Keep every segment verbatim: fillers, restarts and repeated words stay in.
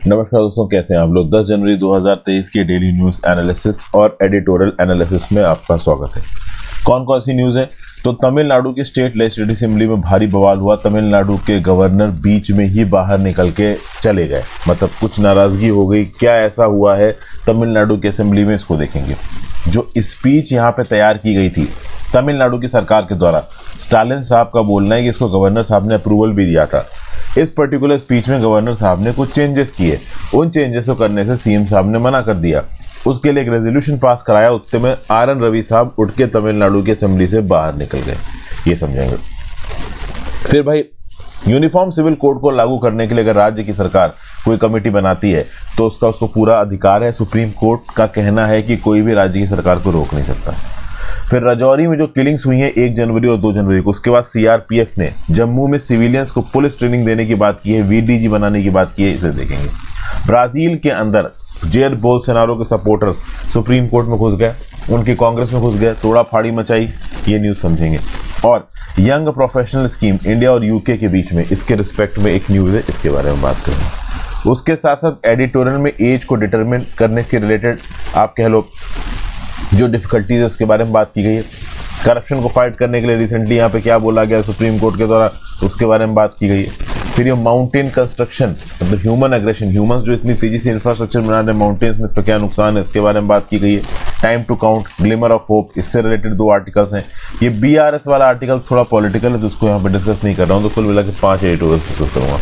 नमस्कार दोस्तों, कैसे हैं आप लोग। दस जनवरी दो हज़ार तेईस के डेली न्यूज़ एनालिसिस और एडिटोरियल एनालिसिस में आपका स्वागत है। कौन कौन सी न्यूज़ है तो तमिलनाडु की स्टेट लेजिस्लेटिव असेंबली में भारी बवाल हुआ। तमिलनाडु के गवर्नर बीच में ही बाहर निकल के चले गए, मतलब कुछ नाराज़गी हो गई। क्या ऐसा हुआ है तमिलनाडु की असेंबली में, इसको देखेंगे। जो स्पीच यहाँ पे तैयार की गई थी तमिलनाडु की सरकार के द्वारा, स्टालिन साहब का बोलना है कि इसको गवर्नर साहब ने अप्रूवल भी दिया था। इस पर्टिकुलर स्पीच में गवर्नर साहब ने कुछ चेंजेस किए, उन चेंजेस को करने से सीएम साहब ने मना कर दिया। उसके लिए एक रेजोल्यूशन पास कराया। उतने में आर एन रवि साहब उठ के तमिलनाडु की असेंबली से बाहर निकल गए। ये समझेंगे। फिर भाई, यूनिफॉर्म सिविल कोड को लागू करने के लिए अगर राज्य की सरकार कोई कमेटी बनाती है तो उसका उसको पूरा अधिकार है। सुप्रीम कोर्ट का कहना है कि कोई भी राज्य की सरकार को रोक नहीं सकता। फिर राजौरी में जो किलिंग्स हुई हैं एक जनवरी और दो जनवरी को, उसके बाद सीआरपीएफ ने जम्मू में सिविलियंस को पुलिस ट्रेनिंग देने की बात की है, वीडीजी बनाने की बात की है। इसे देखेंगे। ब्राजील के अंदर जेयर बोल्सोनारो के सपोर्टर्स सुप्रीम कोर्ट में घुस गए, उनकी कांग्रेस में घुस गए, तोड़ा फाड़ी मचाई। ये न्यूज़ समझेंगे। और यंग प्रोफेशनल स्कीम इंडिया और यूके के बीच में, इसके रिस्पेक्ट में एक न्यूज़ है, इसके बारे में बात करेंगे। उसके साथ साथ एडिटोरियल में एज को डिटरमिन करने के रिलेटेड आप कह लो जो डिफिकल्टीज है उसके बारे में बात की गई है। करप्शन को फाइट करने के लिए रिसेंटली यहाँ पे क्या बोला गया सुप्रीम कोर्ट के द्वारा, उसके बारे में बात की गई है। फिर ये माउंटेन कंस्ट्रक्शन, मतलब ह्यूमन एग्रेशन, ह्यूमंस जो इतनी तेजी से इंफ्रास्ट्रक्चर बना रहे हैं माउंटेन्स में, इसका क्या नुकसान है, इसके बारे में बात की गई है। Time to count, glimmer of hope, इससे रिलेटेड दो आर्टिकल्स हैं। ये बी आर एस वाला आर्टिकल थोड़ा पॉलिटिकल है तो उसको यहाँ पे डिस्कस नहीं कर रहा हूँ, तो कुल मिला के पांच एडिटोरियल्स डिस्कस करूँगा।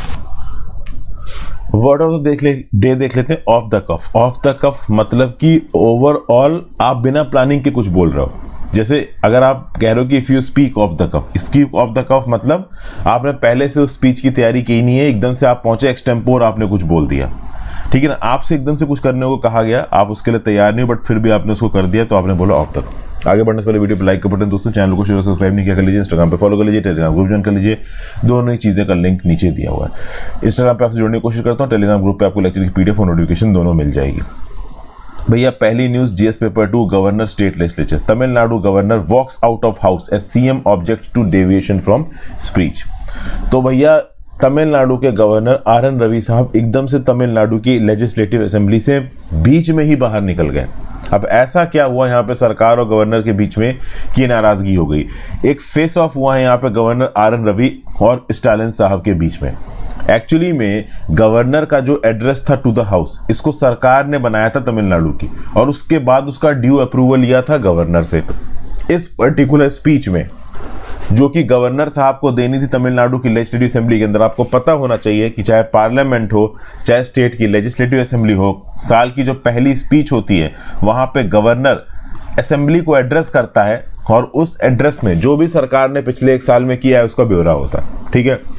वर्ड ऑफ द देख ले डे देख लेते हैं। Off the cuff. Off the cuff मतलब कि ओवरऑल आप बिना प्लानिंग के कुछ बोल रहे हो। जैसे अगर आप कह रहे हो कि if you speak off the cuff, speak off the cuff मतलब आपने पहले से उस स्पीच की तैयारी की नहीं है, एकदम से आप पहुंचे एक्सटेम्पोर, आपने कुछ बोल दिया, ठीक है ना। आपसे एकदम से कुछ करने को कहा गया, आप उसके लिए तैयार नहीं हो, बट फिर भी आपने उसको कर दिया, तो आपने बोला ऑफ द कफ। आगे बढ़ने से पहले वीडियो पर लाइक का बटन, दोस्तों चैनल को शेयर सब्सक्राइब नहीं किया कर लीजिए, इंस्टाग्राम पे फॉलो कर लीजिए, टेलीग्राम ग्रुप ज्वाइन कर लीजिए। दोनों ही चीज़ें का लिंक नीचे दिया हुआ है। इंस्टाग्राम पे आपसे जुड़ने की कोशिश करता हूँ, टेलीग्राम ग्रुप पे आपको लेक्चर की पीडीएफ और नोटिफिकेशन दोनों मिल जाएगी। भैया पहली news, GS paper two, governor state legislature. Tamil Nadu governor walks out of house as CM object to deviation from speech. तो भैया तमिलनाडु के गवर्नर आर एन रवि साहब एकदम से तमिलनाडु की लेजिस्लेटिव असेंबली से बीच में ही बाहर निकल गए। अब ऐसा क्या हुआ यहाँ पे सरकार और गवर्नर के बीच में कि नाराजगी हो गई। एक फेस ऑफ हुआ है यहाँ पे गवर्नर आर एन रवि और स्टालिन साहब के बीच में। एक्चुअली में गवर्नर का जो एड्रेस था टू द हाउस, इसको सरकार ने बनाया था तमिलनाडु की, और उसके बाद उसका ड्यू अप्रूवल लिया था गवर्नर से। इस पर्टिकुलर स्पीच में जो कि गवर्नर साहब को देनी थी तमिलनाडु की लेजिस्लेटिव असेंबली के अंदर, आपको पता होना चाहिए कि चाहे पार्लियामेंट हो, चाहे स्टेट की लेजिस्लेटिव असेंबली हो, साल की जो पहली स्पीच होती है वहां पे गवर्नर असेंबली को एड्रेस करता है, और उस एड्रेस में जो भी सरकार ने पिछले एक साल में किया है उसका ब्यौरा होता है, ठीक है।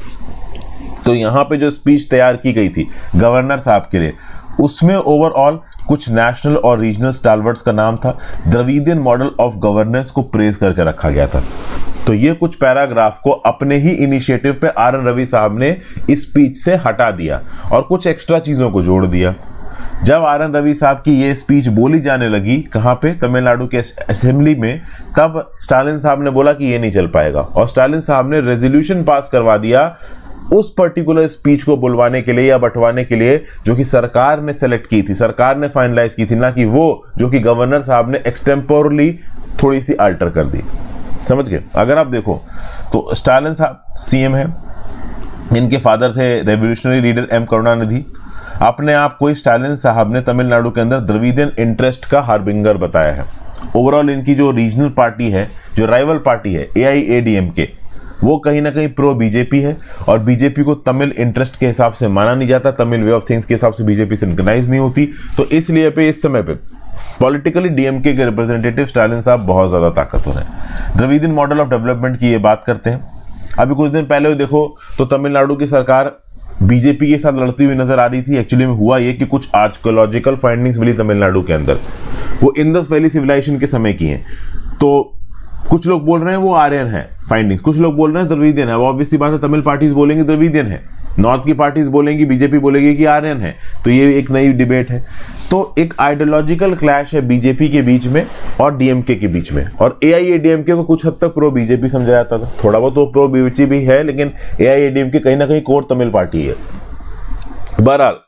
तो यहाँ पे जो स्पीच तैयार की गई थी गवर्नर साहब के लिए, उसमें ओवरऑल कुछ नेशनल और रीजनल स्टालवर्ड्स का नाम था। द्रविडियन मॉडल ऑफ गवर्नेंस को प्रेज करके रखा गया था। तो ये कुछ पैराग्राफ को अपने ही इनिशिएटिव पे आर एन रवि साहब ने इस स्पीच से हटा दिया और कुछ एक्स्ट्रा चीजों को जोड़ दिया। जब आर एन रवि साहब की ये स्पीच बोली जाने लगी कहाँ पे, तमिलनाडु के असेंबली में, तब स्टालिन साहब ने बोला कि ये नहीं चल पाएगा, और स्टालिन साहब ने रेजोल्यूशन पास करवा दिया उस पर्टिकुलर स्पीच को बुलवाने के लिए या बंटवाने के लिए जो कि सरकार ने सेलेक्ट की थी, सरकार ने फाइनलाइज की थी, ना कि वो जो कि गवर्नर साहब ने एक्सटेम्पोरली थोड़ी सी अल्टर कर दी। समझ गए। अगर आप देखो तो स्टालिन साहब सीएम है, इनके फादर थे रेवोल्यूशनरी लीडर एम करुणानिधि। अपने आप को स्टालिन साहब ने तमिलनाडु के अंदर द्रविडियन इंटरेस्ट का हार्बिंगर बताया है। ओवरऑल इनकी जो रीजनल पार्टी है, जो राइवल पार्टी है ए आई ए डी एम के, वो कहीं ना कहीं प्रो बीजेपी है, और बीजेपी को तमिल इंटरेस्ट के हिसाब से माना नहीं जाता, तमिल वे ऑफ थिंग्स के हिसाब से बीजेपी से रिकॉग्नाइज नहीं होती। तो इसलिए पे इस समय पे पॉलिटिकली डीएमके के रिप्रेजेंटेटिव स्टालिन साहब बहुत ज्यादा ताकतवर हैं। द्रविडियन मॉडल ऑफ डेवलपमेंट की ये बात करते हैं। अभी कुछ दिन पहले देखो तो तमिलनाडु की सरकार बीजेपी के साथ लड़ती हुई नजर आ रही थी। एक्चुअली में हुआ ये कि कुछ आर्कियोलॉजिकल फाइंडिंग्स मिली तमिलनाडु के अंदर, वो इंडस वैली सिविलाइजेशन के समय की हैं। तो कुछ लोग बोल रहे हैं वो आर्यन है फाइंडिंग्स, कुछ लोग बोल रहे हैं द्रविडियन है। वो ऑब्वियसली बात है, तमिल पार्टीज बोलेंगे द्रविडियन है, नॉर्थ की पार्टीज बोलेंगी, बीजेपी बोलेगी कि आर्यन है। तो ये एक नई डिबेट है। तो एक आइडियोलॉजिकल क्लैश है बीजेपी के बीच में और डीएमके के बीच में, और एआईएडीएमके को कुछ हद तक प्रो बीजेपी समझा जाता था, थोड़ा बहुत तो प्रो बीजेपी है, लेकिन एआईएडीएमके कहीं ना कहीं कोर तमिल पार्टी है। बहरहाल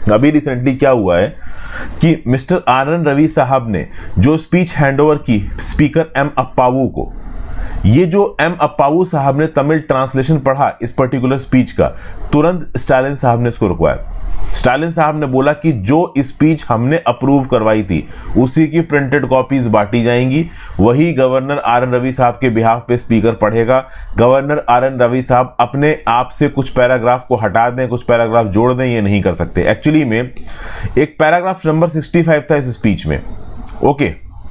अभी रिसेंटली क्या हुआ है कि मिस्टर आर एन रवि साहब ने जो स्पीच हैंडओवर की स्पीकर एम अप्पावू को, ये जो एम अप्पावू साहब ने तमिल ट्रांसलेशन पढ़ा इस पर्टिकुलर स्पीच का, तुरंत स्टालिन साहब ने इसको रुकवाया। स्टालिन साहब ने बोला कि जो स्पीच हमने अप्रूव करवाई थी उसी की प्रिंटेड कॉपीज बांटी जाएंगी, वही गवर्नर आर एन रवि साहब के बिहाफ पे स्पीकर पढ़ेगा। गवर्नर आर एन रवि साहब अपने आप से कुछ पैराग्राफ को हटा दें, कुछ पैराग्राफ जोड़ दें, ये नहीं कर सकते। एक्चुअली में एक पैराग्राफ नंबर पैंसठ था इस स्पीच में। ओके,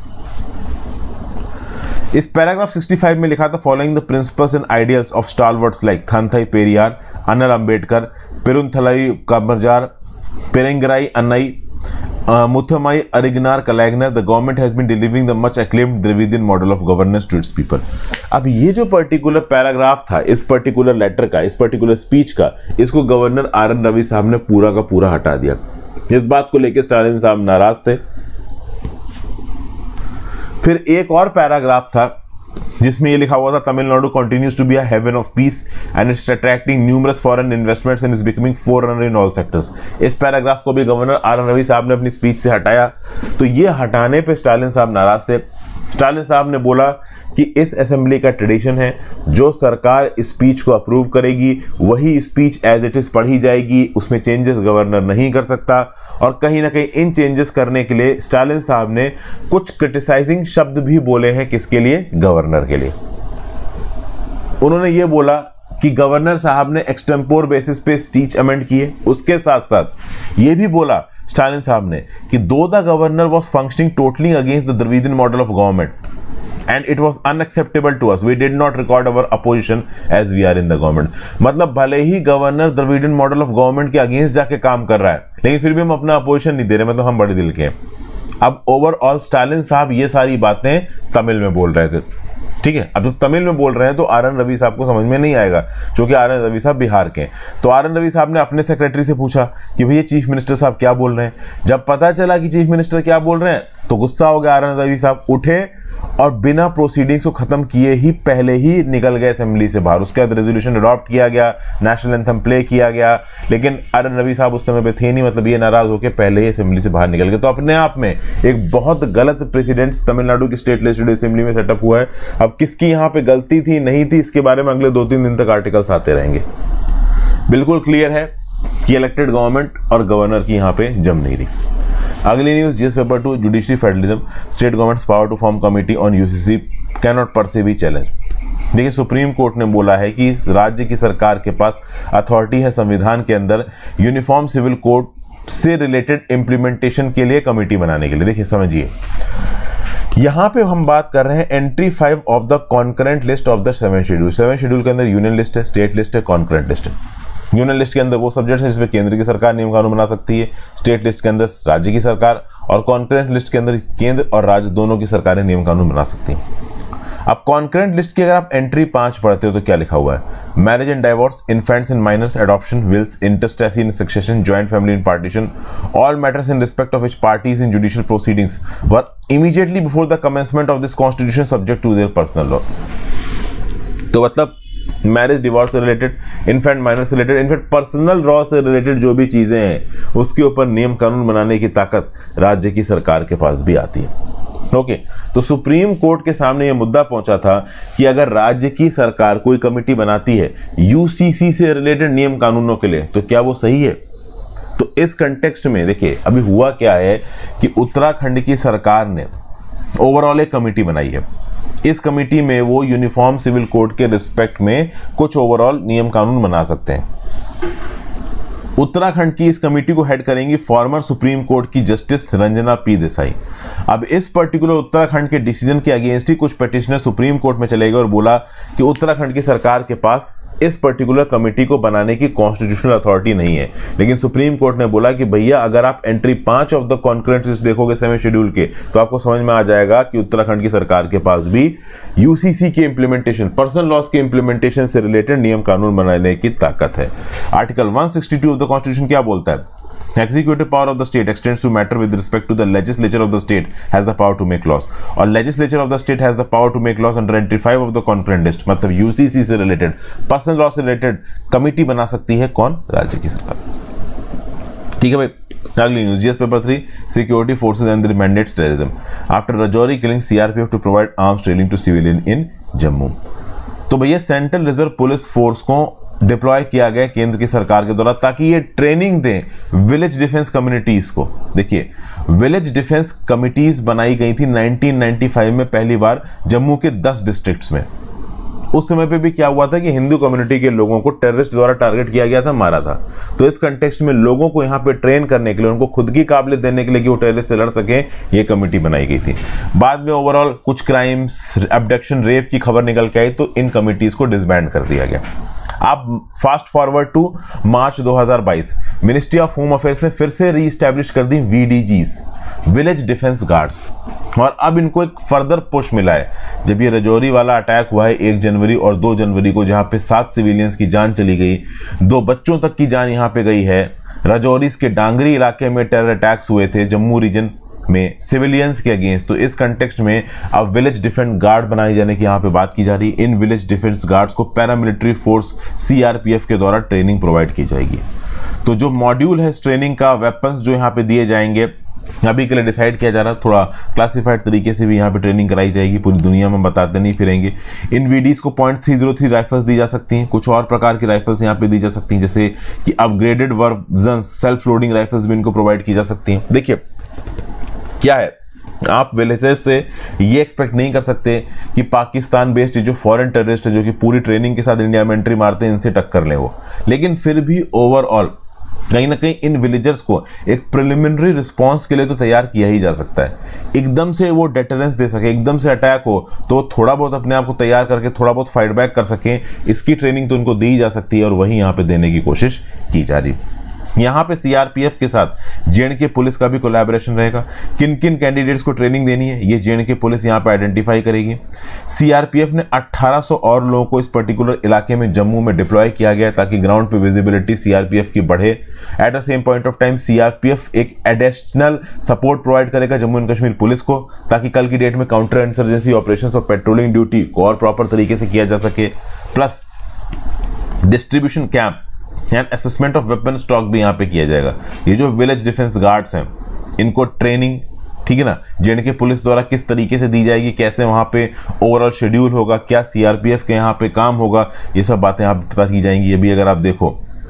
इस पैराग्राफ पैंसठ में लिखा था, following the principles and ideals of stalwarts like Thanthai Periyar, Annal Ambedkar, Perunthalai Kamarajar, Perarignar Anna, Muthamizh Arignar Kalaignar, the government has been delivering the much acclaimed Dravidian model of governance to its people. अब ये जो पर्टिकुलर पैराग्राफ था इस पर्टिकुलर लेटर का, इस पर्टिकुलर स्पीच का, इसको गवर्नर आर एन रवि साहब ने पूरा का पूरा हटा दिया। इस बात को लेकर स्टालिन साहब नाराज थे। फिर एक और पैराग्राफ था जिसमें ये लिखा हुआ था, Tamil Nadu continues to be a haven of peace and its attracting numerous foreign investments and is becoming forerunner in all sectors. इस पैराग्राफ को भी गवर्नर आर एन रवि साहब ने अपनी स्पीच से हटाया। तो ये हटाने पे स्टालिन साहब नाराज थे। स्टालिन साहब ने बोला कि इस असेंबली का ट्रेडिशन है, जो सरकार स्पीच को अप्रूव करेगी वही स्पीच एज इट इज पढ़ी जाएगी, उसमें चेंजेस गवर्नर नहीं कर सकता। और कहीं ना कहीं इन चेंजेस करने के लिए स्टालिन साहब ने कुछ क्रिटिसाइजिंग शब्द भी बोले हैं। किसके लिए? गवर्नर के लिए। उन्होंने ये बोला कि गवर्नर साहब ने एक्सटेम्पोर बेसिस पे स्पीच अमेंड किए। उसके साथ साथ ये भी बोला स्टालिन साहब ने कि though the governor was functioning totally against the Dravidian model of government and it was unacceptable to us, we did not record our opposition as we are in the government। मतलब भले ही governor Dravidian model of government के against जाके काम कर रहा है, लेकिन फिर भी हम अपना अपोजिशन नहीं दे रहे, मतलब हम बड़े दिल के हैं। अब ओवरऑल स्टालिन साहब ये सारी बातें तमिल में बोल रहे थे, ठीक है। अब जब तमिल में बोल रहे हैं तो आर एन रवि साहब को समझ में नहीं आएगा, क्योंकि आर एन रवि साहब बिहार के हैं। तो आर एन रवि साहब ने अपने सेक्रेटरी से पूछा कि भैया चीफ मिनिस्टर साहब क्या बोल रहे हैं। जब पता चला कि चीफ मिनिस्टर क्या बोल रहे हैं तो गुस्सा हो गया आर एन रवि साहब, उठे और बिना प्रोसीडिंग्स को खत्म किए ही पहले ही निकल गए असेंबली से बाहर। उसके बाद रेजोल्यूशन अडॉप्ट किया गया, नेशनल एंथम प्ले किया गया, लेकिन आर एन रवि साहब उस समय पे थे नहीं, मतलब ये नाराज होकर पहले ही असेंबली से बाहर निकल गए। तो अपने आप में एक बहुत गलत प्रेसिडेंट तमिलनाडु की स्टेट लेजिस्लेटिव असेंबली में सेटअप हुआ है। अब किसकी यहाँ पे गलती थी नहीं थी, इसके बारे में अगले दो तीन दिन तक आर्टिकल्स आते रहेंगे। बिल्कुल क्लियर है कि इलेक्टेड गवर्नमेंट और गवर्नर की यहाँ पे जम नहीं रही। अगली news, GS paper two, judiciary federalism, state governments power to form committee on UCC can not per se be challenge. देखिए, सुप्रीम कोर्ट ने बोला है कि राज्य की सरकार के पास अथॉरिटी है संविधान के अंदर यूनिफॉर्म सिविल कोड से रिलेटेड इंप्लीमेंटेशन के लिए कमेटी बनाने के लिए। देखिए समझिए, यहां पे हम बात कर रहे हैं entry five of the concurrent list of the seven schedule. Seven schedule के अंदर यूनियन लिस्ट है, स्टेट लिस्ट है, कॉन्करेंट लिस्ट है। यूनियन लिस्ट के अंदर वो सब्जेक्ट्स हैं जिसमें केंद्र की सरकार नियम कानून बना सकती है, स्टेट लिस्ट के अंदर राज्य की सरकार, और कॉन्करेंट लिस्ट के अंदर केंद्र और राज्य दोनों की सरकारें नियम कानून बना सकती हैं। अब कॉन्करेंट लिस्ट की अगर आप एंट्री पांच पढ़ते हो तो क्या लिखा हुआ है? Marriage and divorce, infants and minors, adoption, wills, intestacy in succession, joint family in partition, all matters in respect of which parties in judicial proceedings were immediately before the commencement of this constitution subject to their personal law. तो मतलब marriage divorce से related, infant minor से related, in fact personal law से related जो भी चीजें हैं उसके ऊपर नियम कानून बनाने की ताकत राज्य की सरकार के पास भी आती है। ओके okay, तो सुप्रीम कोर्ट के सामने यह मुद्दा पहुंचा था कि अगर राज्य की सरकार कोई कमेटी बनाती है यूसीसी से रिलेटेड नियम कानूनों के लिए तो क्या वो सही है? तो इस कंटेक्स्ट में देखिए अभी हुआ क्या है कि उत्तराखंड की सरकार ने ओवरऑल एक कमेटी बनाई है। इस कमेटी में वो यूनिफॉर्म सिविल कोड के रिस्पेक्ट में कुछ ओवरऑल नियम कानून बना सकते हैं। उत्तराखंड की इस कमेटी को हेड करेंगी फॉर्मर सुप्रीम कोर्ट की जस्टिस रंजना पी देसाई। अब इस पर्टिकुलर उत्तराखंड के डिसीजन के अगेंस्ट ही कुछ पिटिशनर सुप्रीम कोर्ट में चले गए और बोला कि उत्तराखंड की सरकार के पास इस पर्टिकुलर कमेटी को बनाने की कॉन्स्टिट्यूशनल अथॉरिटी नहीं है। लेकिन सुप्रीम कोर्ट ने बोला कि भैया अगर आप एंट्री पांच ऑफ द कॉन्करेंट लिस्ट देखोगे सेवन शेड्यूल के तो आपको समझ में आ जाएगा कि उत्तराखंड की सरकार के पास भी यूसीसी के इंप्लीमेंटेशन, पर्सनल लॉज के इंप्लीमेंटेशन से रिलेटेड नियम कानून बनाने की ताकत है। Article one sixty two of the constitution क्या बोलता है? Executive power of the state extends to matter with respect to the legislature of the state has the power to make laws, और legislature of the state has the power to make laws under entry five of the concurrent list। मतलब UCC से related, personal law से related committee बना सकती है कौन? राज्य की सरकार। ठीक है भाई। अगली news, GS paper three, security forces and the mandates terrorism after Rajouri killing, CRPF to provide arms training to civilian in Jammu. तो भैया सेंट्रल रिजर्व पुलिस फोर्स को डिप्लॉय किया गया केंद्र की सरकार के द्वारा ताकि ये ट्रेनिंग दें विलेज डिफेंस कम्युनिटीज को। देखिए, विलेज डिफेंस कमिटीज बनाई गई थी नाइनटीन नाइंटी फाइव में पहली बार जम्मू के दस डिस्ट्रिक्ट्स में। उस समय पे भी क्या हुआ था कि हिंदू कम्युनिटी के लोगों को टेररिस्ट द्वारा टारगेट किया गया था, मारा था। तो इस कंटेक्स्ट में लोगों को यहाँ पे ट्रेन करने के लिए, उनको खुद की काबिलियत देने के लिए कि वो टेररिस्ट से लड़ सके, ये कमेटी बनाई गई थी। बाद में ओवरऑल कुछ क्राइम्स, अबडक्शन, रेप की खबर निकल के आई तो इन कमिटीज को डिसबैंड कर दिया गया। अब फास्ट फॉरवर्ड टू मार्च दो हज़ार बाईस, मिनिस्ट्री ऑफ होम अफेयर्स ने फिर से रीएस्टैब्लिश कर दी वीडीजीज, विलेज डिफेंस गार्ड्स, और अब इनको एक फर्दर पुश मिला है। जब ये राजौरी वाला अटैक हुआ है एक जनवरी और दो जनवरी को, जहां पे सात सिविलियंस की जान चली गई, दो बच्चों तक की जान यहां पे गई है। राजौरी के डांगरी इलाके में टेरर अटैक्स हुए थे जम्मू रीजन में सिविलियंस के अगेंस्ट। तो इस कंटेक्स्ट में अब विलेज डिफेंस गार्ड बनाए जाने की यहाँ पे बात की जा रही है। इन विलेज डिफेंस गार्ड्स को पैरामिलिट्री फोर्स सीआरपीएफ के द्वारा ट्रेनिंग प्रोवाइड की जाएगी। तो जो मॉड्यूल है इस ट्रेनिंग का, वेपन्स जो यहाँ पे दिए जाएंगे, अभी के लिए डिसाइड किया जा रहा है। थोड़ा क्लासिफाइड तरीके से भी यहाँ पे ट्रेनिंग कराई जाएगी, पूरी दुनिया में बताते नहीं फिरेंगे। इन वीडीज को point three zero three rifles दी जा सकती हैं, कुछ और प्रकार की राइफल्स यहाँ पे दी जा सकती हैं, जैसे कि upgraded version self loading rifles भी इनको प्रोवाइड की जा सकती हैं। देखिए क्या है, आप विलेजर्स से ये एक्सपेक्ट नहीं कर सकते कि पाकिस्तान बेस्ड जो फॉरेन टेररिस्ट है, जो कि पूरी ट्रेनिंग के साथ इंडिया में एंट्री मारते हैं, इनसे टक्कर लें वो। लेकिन फिर भी ओवरऑल कहीं ना कहीं इन विलेजर्स को एक प्रिलिमिनरी रिस्पांस के लिए तो तैयार किया ही जा सकता है। एकदम से वो डेटरेंस दे सके, एकदम से अटैक हो तो थोड़ा बहुत अपने आप को तैयार करके थोड़ा बहुत फाइट बैक कर सकें, इसकी ट्रेनिंग तो उनको दी जा सकती है और वही यहाँ पे देने की कोशिश की जा रही है। यहाँ पे सीआरपीएफ के साथ जेएंडके पुलिस का भी कोलैबोरेशन रहेगा। किन किन कैंडिडेट्स को ट्रेनिंग देनी है ये जेएंडके पुलिस यहाँ पे आइडेंटिफाई करेगी। सीआरपीएफ ने अठारह सौ और लोगों को इस पर्टिकुलर इलाके में जम्मू में डिप्लॉय किया गया ताकि ग्राउंड पे विजिबिलिटी सीआरपीएफ की बढ़े। At the same point of time CRPF एक एडिशनल सपोर्ट प्रोवाइड करेगा जम्मू एंड कश्मीर पुलिस को, ताकि कल की डेट में काउंटर इंसर्जेंसी ऑपरेशंस और पेट्रोलिंग ड्यूटी को और प्रॉपर तरीके से किया जा सके। Plus distribution camp and assessment of weapon stock भी यहाँ पे किया जाएगा। ये जो विलेज डिफेंस गार्ड्स हैं इनको ट्रेनिंग, ठीक है ना, जेएंडके पुलिस द्वारा किस तरीके से दी जाएगी, कैसे वहाँ पे ओवरऑल शेड्यूल होगा, क्या सीआरपीएफ के यहाँ पे काम होगा, ये सब बातें यहाँ पे पता की जाएंगी। ये भी अगर आप देखो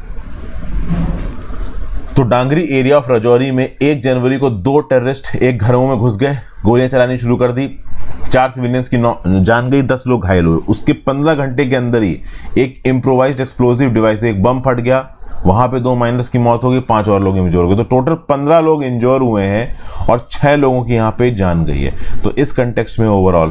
तो डांगरी एरिया ऑफ राजौरी में एक जनवरी को दो टेररिस्ट एक घरों में घुस गए, गोलियां चलानी शुरू कर दी, चार सिविलियंस की जान गई, दस लोग घायल हुए। उसके पंद्रह घंटे के अंदर ही एक इम्प्रोवाइज्ड एक्सप्लोसिव डिवाइस, एक बम फट गया, वहां पे दो माइनर्स की मौत हो गई, पांच और लोग इंजोर हो गए। तो टोटल पंद्रह लोग इंजोर हुए हैं और छह लोगों की यहाँ पे जान गई है। तो इस कंटेक्स्ट में ओवरऑल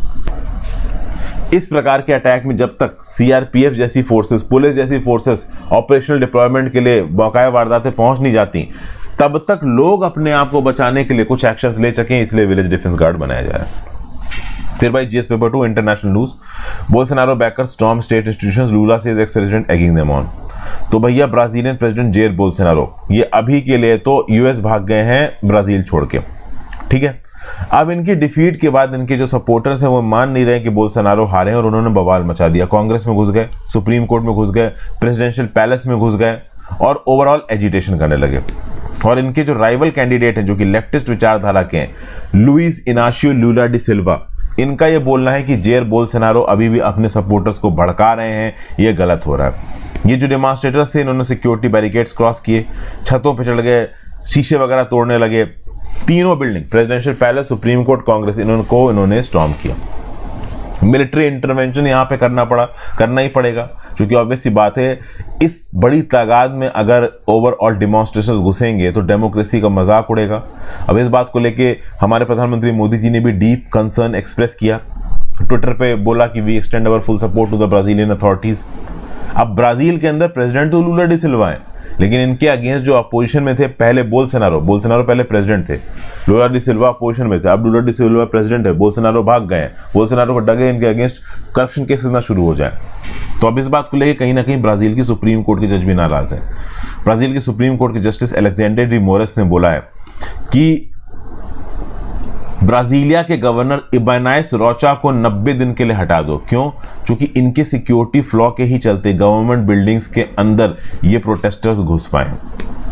इस प्रकार के अटैक में जब तक सीआरपीएफ जैसी फोर्सेस, पुलिस जैसी फोर्सेस ऑपरेशनल डिप्लॉयमेंट के लिए बकाया वारदातें पहुंच नहीं जाती, तब तक लोग अपने आप को बचाने के लिए कुछ एक्शंस ले सकें, इसलिए विलेज डिफेंस गार्ड बनाया जा रहा है। फिर भाई GS paper two, international news, Bolsonaro backer storm state institutions, Lula says ex president egging them on. तो भैया ब्राजीलियन प्रेसिडेंट जेयर बोल्सोनारो ये अभी के लिए तो यूएस भाग गए हैं ब्राजील छोड़ के, ठीक है। अब इनकी डिफीट के बाद इनके जो सपोर्टर्स हैं वो मान नहीं रहे कि बोल्सोनारो हारे हैं और उन्होंने बवाल मचा दिया। कांग्रेस में घुस गए, सुप्रीम कोर्ट में घुस गए, प्रेसिडेंशियल पैलेस में घुस गए और ओवरऑल एजिटेशन करने लगे। और इनके जो राइवल कैंडिडेट हैं जो कि लेफ्टिस्ट विचारधारा के हैं, लुइस इनाशियो लूला डी सिल्वा, इनका ये बोलना है कि जेयर बोल्सोनारो अभी भी अपने सपोर्टर्स को भड़का रहे हैं, ये गलत हो रहा है। ये जो डेमॉन्स्ट्रेटर्स थे इन्होंने सिक्योरिटी बैरिकेड्स क्रॉस किए, छतों पर चढ़ गए, शीशे वगैरह तोड़ने लगे, तीनों building, presidential palace, supreme court, Congress, इन्होंने को इन्होंने स्टॉर्म किया। मिलिट्री इंटरवेंशन यहाँ पे करना पड़ा, करना ही पड़ेगा, क्योंकि ऑब्वियस सी बात है इस बड़ी तादाद में अगर ओवरऑल डिमॉन्स्ट्रेशंस घुसेंगे तो डेमोक्रेसी का मजाक उड़ेगा। अब इस बात को लेके हमारे प्रधानमंत्री मोदी जी ने भी डीप कंसर्न एक्सप्रेस किया, ट्विटर पे बोला कि we extend our full support to the Brazilian authorities. अब ब्राजील के अंदर प्रेसिडेंट तो लूला डी सिल्वा है, लेकिन इनके अगेंस्ट जो अपोजिशन में थे पहले बोल्सोनारो, बोल्सोनारो पहले प्रेसिडेंट थे, लूला डी सिल्वा अपोजिशन में थे, अब लूला डी सिल्वा प्रेसिडेंट है, बोल्सोनारो भाग गए, बोल्सोनारो को डगे इनके अगेंस्ट करप्शन केसेस ना शुरू हो जाए। तो अब इस बात को लेकर कहीं ना कहीं ब्राजील की सुप्रीम कोर्ट के जज भी नाराज है। ब्राजील की सुप्रीम कोर्ट के जस्टिस अलेक्जेंडर डी मोरेस ने बोला है कि ब्राजीलिया के गवर्नर इबानाइस रोचा को नब्बे दिन के लिए हटा दो। क्यों? क्योंकि इनके सिक्योरिटी फ्लॉ के ही चलते गवर्नमेंट बिल्डिंग्स के अंदर ये प्रोटेस्टर्स घुस पाए।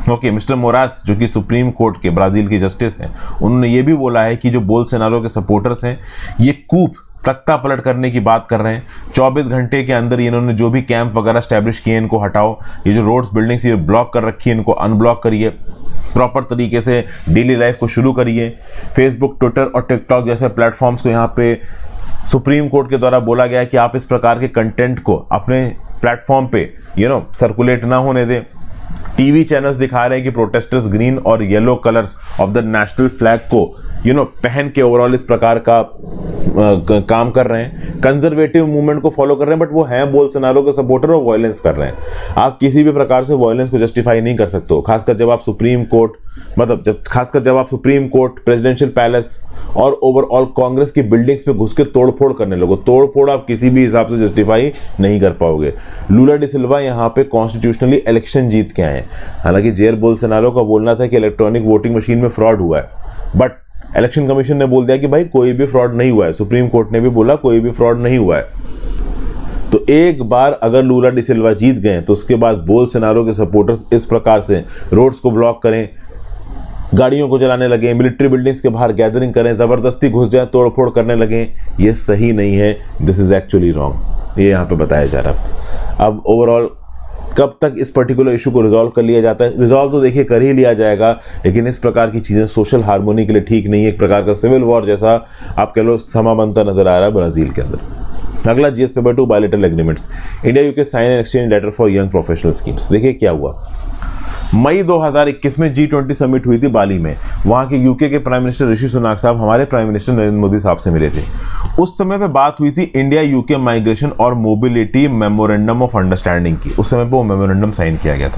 ओके, मिस्टर मोरास जो कि सुप्रीम कोर्ट के ब्राजील के जस्टिस हैं, उन्होंने ये भी बोला है कि जो बोल्सोनारो के सपोर्टर्स हैं ये कूप तख्ता पलट करने की बात कर रहे हैं। चौबीस घंटे के अंदर इन्होंने जो भी कैंप वगैरह स्टैब्लिश किए इनको हटाओ, ये जो रोड्स बिल्डिंग्स ये ब्लॉक कर रखी है इनको अनब्लॉक करिए, प्रॉपर तरीके से डेली लाइफ को शुरू करिए। फेसबुक, ट्विटर और टिकटॉक जैसे प्लेटफॉर्म्स को यहाँ पे सुप्रीम कोर्ट के द्वारा बोला गया है कि आप इस प्रकार के कंटेंट को अपने प्लेटफॉर्म पे यू नो सर्कुलेट ना होने दें। टीवी चैनल्स दिखा रहे हैं कि प्रोटेस्टर्स ग्रीन और yellow colours of the national flag को यू you नो know, पहन के ओवरऑल इस प्रकार का आ, काम कर रहे हैं, कंजर्वेटिव मूवमेंट को फॉलो कर रहे हैं, बट वो हैं बोल्सोनारो के सपोर्टर और वायलेंस कर रहे हैं। आप किसी भी प्रकार से वायलेंस को जस्टिफाई नहीं कर सकते हो, खासकर जब आप सुप्रीम कोर्ट मतलब जब खासकर जब आप सुप्रीम कोर्ट, प्रेसिडेंशियल पैलेस और ओवरऑल कांग्रेस की बिल्डिंग्स पे घुस के तोड़फोड़ करने लगो। तोड़फोड़ आप किसी भी हिसाब से जस्टिफाई नहीं कर पाओगे। लूला डी सिल्वा यहाँ पे कॉन्स्टिट्यूशनली इलेक्शन जीत के आए हैं। हालांकि जेयर बोल्सोनारो का बोलना था कि इलेक्ट्रॉनिक वोटिंग मशीन में फ्रॉड हुआ है, बट इलेक्शन कमीशन ने बोल दिया कि भाई कोई भी फ्रॉड नहीं हुआ है। सुप्रीम कोर्ट ने भी बोला कोई भी फ्रॉड नहीं हुआ है। तो एक बार अगर लूला डी सिल्वा जीत गए तो उसके बाद बोल्सोनारो के सपोर्टर्स इस प्रकार से रोड्स को ब्लॉक करें, गाड़ियों को जलाने लगे, मिलिट्री बिल्डिंग्स के बाहर गैदरिंग करें, जबरदस्ती घुस जाए, तोड़फोड़ करने लगे, ये सही नहीं है। दिस इज एक्चुअली रॉन्ग, ये यहाँ पे बताया जा रहा है। अब ओवरऑल कब तक इस पर्टिकुलर इशू को रिजॉल्व कर लिया जाता है? रिजॉल्व तो देखिए कर ही लिया जाएगा, लेकिन इस प्रकार की चीज़ें सोशल हार्मोनी के लिए ठीक नहीं है। एक प्रकार का सिविल वॉर जैसा आप कह लो समा बनता नजर आ रहा है ब्राजील के अंदर। अगला GS paper two, bilateral agreements. India UK sign and exchange letter for young professional schemes. देखिए क्या हुआ, मई दो हज़ार इक्कीस में जी ट्वेंटी समिट हुई थी बाली में। वहां के यूके के प्राइम मिनिस्टर ऋषि सुनाक साहब हमारे प्राइम मिनिस्टर नरेंद्र मोदी साहब से मिले थे। उस समय पे बात हुई थी इंडिया यूके माइग्रेशन और मोबिलिटी मेमोरेंडम ऑफ अंडरस्टैंडिंग की। उस समय पे वो मेमोरेंडम साइन किया गया था,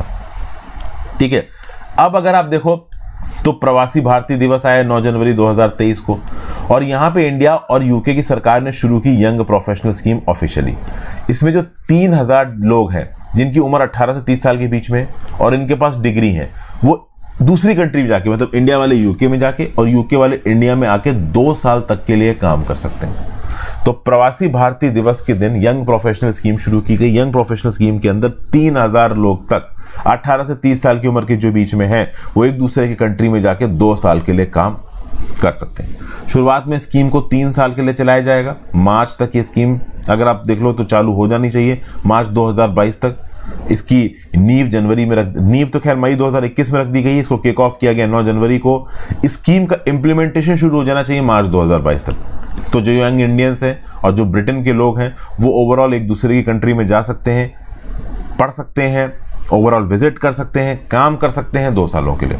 ठीक है। अब अगर आप देखो तो प्रवासी भारतीय दिवस आया नौ जनवरी दो हज़ार तेईस को, और यहाँ पे इंडिया और यूके की सरकार ने शुरू की यंग प्रोफेशनल स्कीम ऑफिशियली। इसमें जो तीन हजार लोग हैं जिनकी उम्र अट्ठारह से तीस साल के बीच में और इनके पास डिग्री है, वो दूसरी कंट्री में जाके मतलब इंडिया वाले यूके में जाके और यूके वाले इंडिया में आके दो साल तक के लिए काम कर सकते हैं। तो प्रवासी भारतीय दिवस के दिन यंग प्रोफेशनल स्कीम शुरू की गई। यंग प्रोफेशनल स्कीम के अंदर तीन हजार लोग तक अठारह से तीस साल की उम्र के जो बीच में हैं वो एक दूसरे की कंट्री में जाके दो साल के लिए काम कर सकते हैं। शुरुआत में स्कीम को तीन साल के लिए चलाया जाएगा। मार्च तक ये स्कीम अगर आप देख लो तो चालू हो जानी चाहिए, मार्च दो हज़ार बाईस तक। इसकी नींव जनवरी में रख नींव तो खैर मई दो हज़ार इक्कीस में रख दी गई। इसको किक ऑफ किया गया नौ जनवरी को। स्कीम का इंप्लीमेंटेशन शुरू हो जाना चाहिए मार्च दो हज़ार बाईस तक। तो जो यंग इंडियंस हैं और जो ब्रिटेन के लोग हैं वो ओवरऑल एक दूसरे की कंट्री में जा सकते हैं, पढ़ सकते हैं, ओवरऑल विजिट कर सकते हैं, काम कर सकते हैं दो सालों के लिए,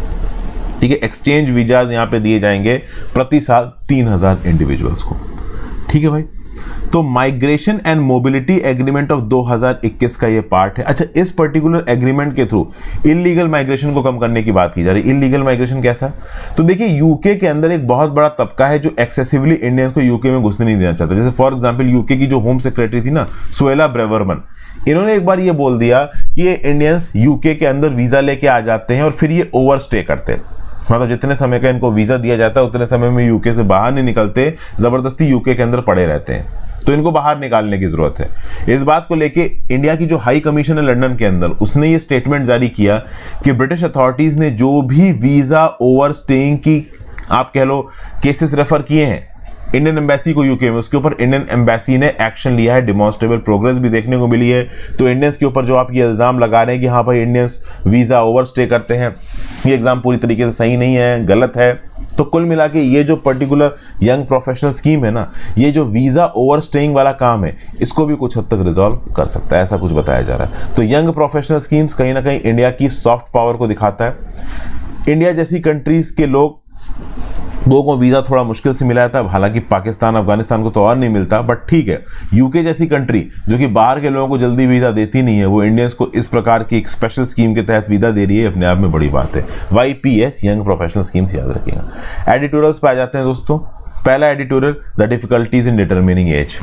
ठीक है। एक्सचेंज वीजाज यहाँ पे दिए जाएंगे प्रति साल तीन हजार इंडिविजुअल्स को, ठीक है भाई। तो migration and mobility agreement of दो हज़ार इक्कीस का ये पार्ट है। अच्छा, इस पर्टिकुलर एग्रीमेंट के थ्रू इलीगल माइग्रेशन को कम करने की बात की जा रही है। इलीगल माइग्रेशन कैसा? तो देखिए यूके के अंदर एक बहुत बड़ा तबका है जो एक्सेसिवली इंडियंस को यूके में घुसने नहीं देना चाहता। जैसे फॉर एग्जांपल यूके की जो होम सेक्रेटरी थी ना, सुएला ब्रेवरमन, इन्होंने एक बार ये बोल दिया कि ये इंडियंस यूके के अंदर वीजा लेके आ जाते हैं और फिर ये ओवर स्टे करते हैं। मतलब जितने समय का इनको वीजा दिया जाता है उतने समय में यूके से बाहर नहीं निकलते, जबरदस्ती यूके के अंदर पड़े रहते हैं। तो इनको बाहर निकालने की जरूरत है। इस बात को लेके इंडिया की जो हाई कमीशन है लंदन के अंदर, उसने ये स्टेटमेंट जारी किया कि ब्रिटिश अथॉरिटीज ने जो भी वीजा ओवर स्टेइंग की आप कह लो केसेस रेफर किए हैं इंडियन एम्बेसी को यूके में, उसके ऊपर इंडियन एम्बेसी ने एक्शन लिया है। डिमॉन्स्ट्रेबल प्रोग्रेस भी देखने को मिली है। तो इंडियंस के ऊपर जो आप ये इल्जाम लगा रहे हैं कि हाँ भाई इंडियंस वीजा ओवर स्टे करते हैं, ये एग्जाम पूरी तरीके से सही नहीं है, गलत है। तो कुल मिला के ये जो पर्टिकुलर यंग प्रोफेशनल स्कीम है ना, ये जो वीजा ओवर स्टेइंग वाला काम है, इसको भी कुछ हद तक रिजॉल्व कर सकता है, ऐसा कुछ बताया जा रहा है। तो यंग प्रोफेशनल स्कीम्स कहीं ना कहीं इंडिया की सॉफ्ट पावर को दिखाता है। इंडिया जैसी कंट्रीज के लोग लोगों को वीज़ा थोड़ा मुश्किल से मिला था, हालांकि पाकिस्तान अफगानिस्तान को तो और नहीं मिलता, बट ठीक है। यूके जैसी कंट्री जो कि बाहर के लोगों को जल्दी वीज़ा देती नहीं है, वो इंडियंस को इस प्रकार की एक स्पेशल स्कीम के तहत वीज़ा दे रही है, अपने आप में बड़ी बात है। Y P S young professional schemes याद रखिएगा। एडिटोरियल्स पे आ जाते हैं दोस्तों। पहला editorial, the difficulties in determining age.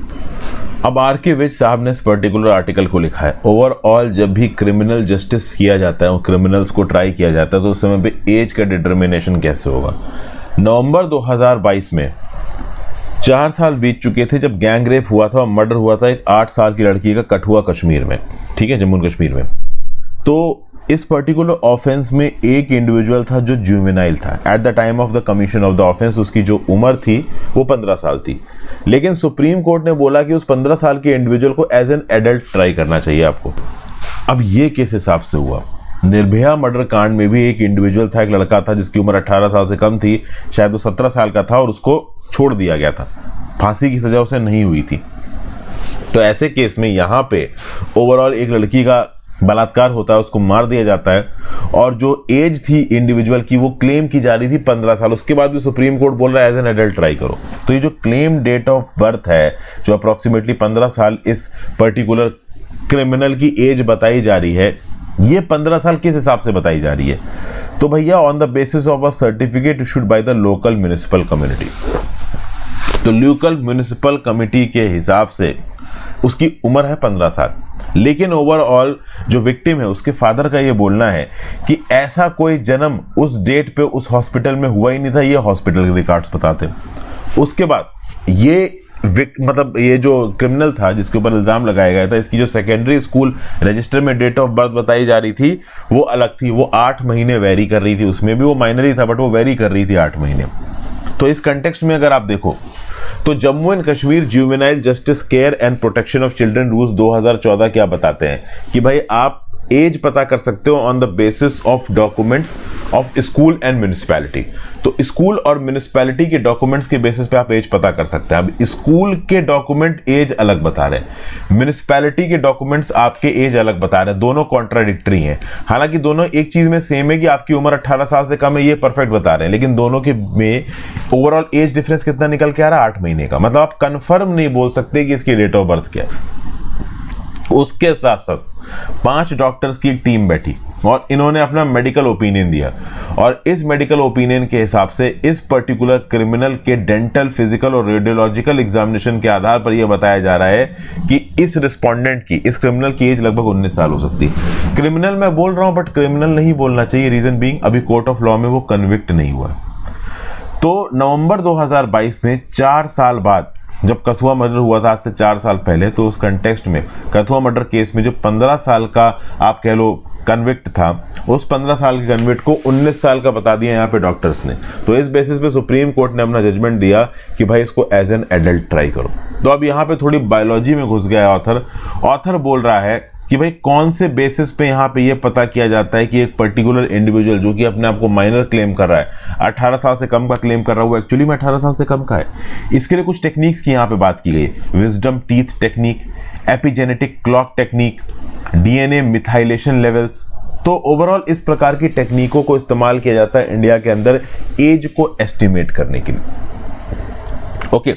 अब आर के विज साहब ने इस पर्टिकुलर आर्टिकल को लिखा है। ओवरऑल जब भी क्रिमिनल जस्टिस किया जाता है, क्रिमिनल्स को ट्राई किया जाता है, तो उस समय पे एज का डिटर्मिनेशन कैसे होगा। नवंबर दो हज़ार बाईस में चार साल बीत चुके थे जब गैंग रेप हुआ था और मर्डर हुआ था एक आठ साल की लड़की का कठुआ कश्मीर में, ठीक है, जम्मू कश्मीर में। तो इस पर्टिकुलर ऑफेंस में एक इंडिविजुअल था जो जुवेनाइल था at the time of the commission of the offence. उसकी जो उम्र थी वो पंद्रह साल थी, लेकिन सुप्रीम कोर्ट ने बोला कि उस पंद्रह साल के इंडिविजुअल को एज एन एडल्ट ट्राई करना चाहिए आपको। अब ये किस हिसाब से हुआ? निर्भया मर्डर कांड में भी एक इंडिविजुअल था, एक लड़का था जिसकी उम्र अठारह साल से कम थी, शायद वो सत्रह साल का था, और उसको छोड़ दिया गया था, फांसी की सजा उसे नहीं हुई थी। तो ऐसे केस में यहाँ पे ओवरऑल एक लड़की का बलात्कार होता है, उसको मार दिया जाता है, और जो एज थी इंडिविजुअल की वो क्लेम की जा रही थी पंद्रह साल। उसके बाद भी सुप्रीम कोर्ट बोल रहा है एज एन एडल्ट ट्राई करो। तो ये जो क्लेम डेट ऑफ बर्थ है जो अप्रोक्सीमेटली पंद्रह साल इस पर्टिकुलर क्रिमिनल की एज बताई जा रही है, ये पंद्रह साल किस हिसाब से बताई जा रही है? तो भैया on the basis of a certificate issued by the local municipal community. तो लोकल म्युनिसिपल कमिटी के हिसाब से उसकी उम्र है पंद्रह साल, लेकिन ओवरऑल जो विक्टिम है उसके फादर का ये बोलना है कि ऐसा कोई जन्म उस डेट पे उस हॉस्पिटल में हुआ ही नहीं था, ये हॉस्पिटल के रिकॉर्ड्स बताते। उसके बाद ये मतलब ये जो क्रिमिनल था जिसके ऊपर इल्जाम लगाया गया था, इसकी जो सेकेंडरी स्कूल रजिस्टर में डेट ऑफ बर्थ बताई जा रही थी वो अलग थी, वो आठ महीने वेरी कर रही थी, उसमें भी वो माइनर ही था बट वो वेरी कर रही थी आठ महीने। तो इस कंटेक्स्ट में अगर आप देखो तो Jammu and Kashmir juvenile justice care and protection of children rules दो हज़ार चौदह क्या बताते हैं कि भाई आप एज पता कर सकते हो on the basis of documents of school and municipality. तो स्कूल और म्युनिसिपैलिटी के डॉक्यूमेंट्स के बेसिस पे आप एज पता कर सकते हैं। अब स्कूल के डॉक्यूमेंट एज अलग बता रहे हैं, म्युनिसिपैलिटी के डॉक्यूमेंट्स आपके एज अलग बता रहे हैं, दोनों कॉन्ट्राडिक्टरी हैं। हालांकि दोनों एक चीज में सेम है कि आपकी उम्र अट्ठारह साल से कम है, ये परफेक्ट बता रहे हैं, लेकिन दोनों के में ओवरऑल एज डिफरेंस कितना निकल के आ रहा है? आठ महीने का। मतलब आप कंफर्म नहीं बोल सकते कि इसकी डेट ऑफ बर्थ क्या है। उसके साथ साथ पांच डॉक्टर्स की एक टीम बैठी और इन्होंने अपना मेडिकल ओपिनियन दिया, और इस मेडिकल ओपिनियन के हिसाब से इस पर्टिकुलर क्रिमिनल के डेंटल, फिजिकल और रेडियोलॉजिकल एग्जामिनेशन के आधार पर यह बताया जा रहा है कि इस रिस्पोंडेंट की, इस क्रिमिनल की एज लगभग उन्नीस साल हो सकती है। क्रिमिनल मैं बोल रहा हूं बट क्रिमिनल नहीं बोलना चाहिए, रीजन बीइंग अभी कोर्ट ऑफ लॉ में वो कन्विक्ट नहीं हुआ। तो नवंबर दो हज़ार बाईस में चार साल बाद जब कथुआ मर्डर हुआ था, आज से चार साल पहले, तो उस कंटेक्स्ट में कथुआ मर्डर केस में जो पंद्रह साल का आप कह लो कन्विक्ट था, उस पंद्रह साल के कन्विक्ट को उन्नीस साल का बता दिया यहाँ पे डॉक्टर्स ने। तो इस बेसिस पे सुप्रीम कोर्ट ने अपना जजमेंट दिया कि भाई इसको एज एन एडल्ट ट्राई करो। तो अब यहाँ पे थोड़ी बायोलॉजी में घुस गया ऑथर। ऑथर बोल रहा है कि भाई कौन से बेसिस पे यहाँ पे ये पता किया जाता है कि एक पर्टिकुलर इंडिविजुअल जो कि अपने आप को माइनर क्लेम कर रहा है, अठारह साल से कम का क्लेम कर रहा है, वो एक्चुअली में अठारह साल से कम का है। इसके लिए कुछ टेक्निक्स की यहाँ पे बात की गई, wisdom teeth technique, epigenetic clock technique, DNA methylation levels. तो ओवरऑल इस प्रकार की टेक्निकों को इस्तेमाल किया जाता है इंडिया के अंदर एज को एस्टिमेट करने के लिए। ओके,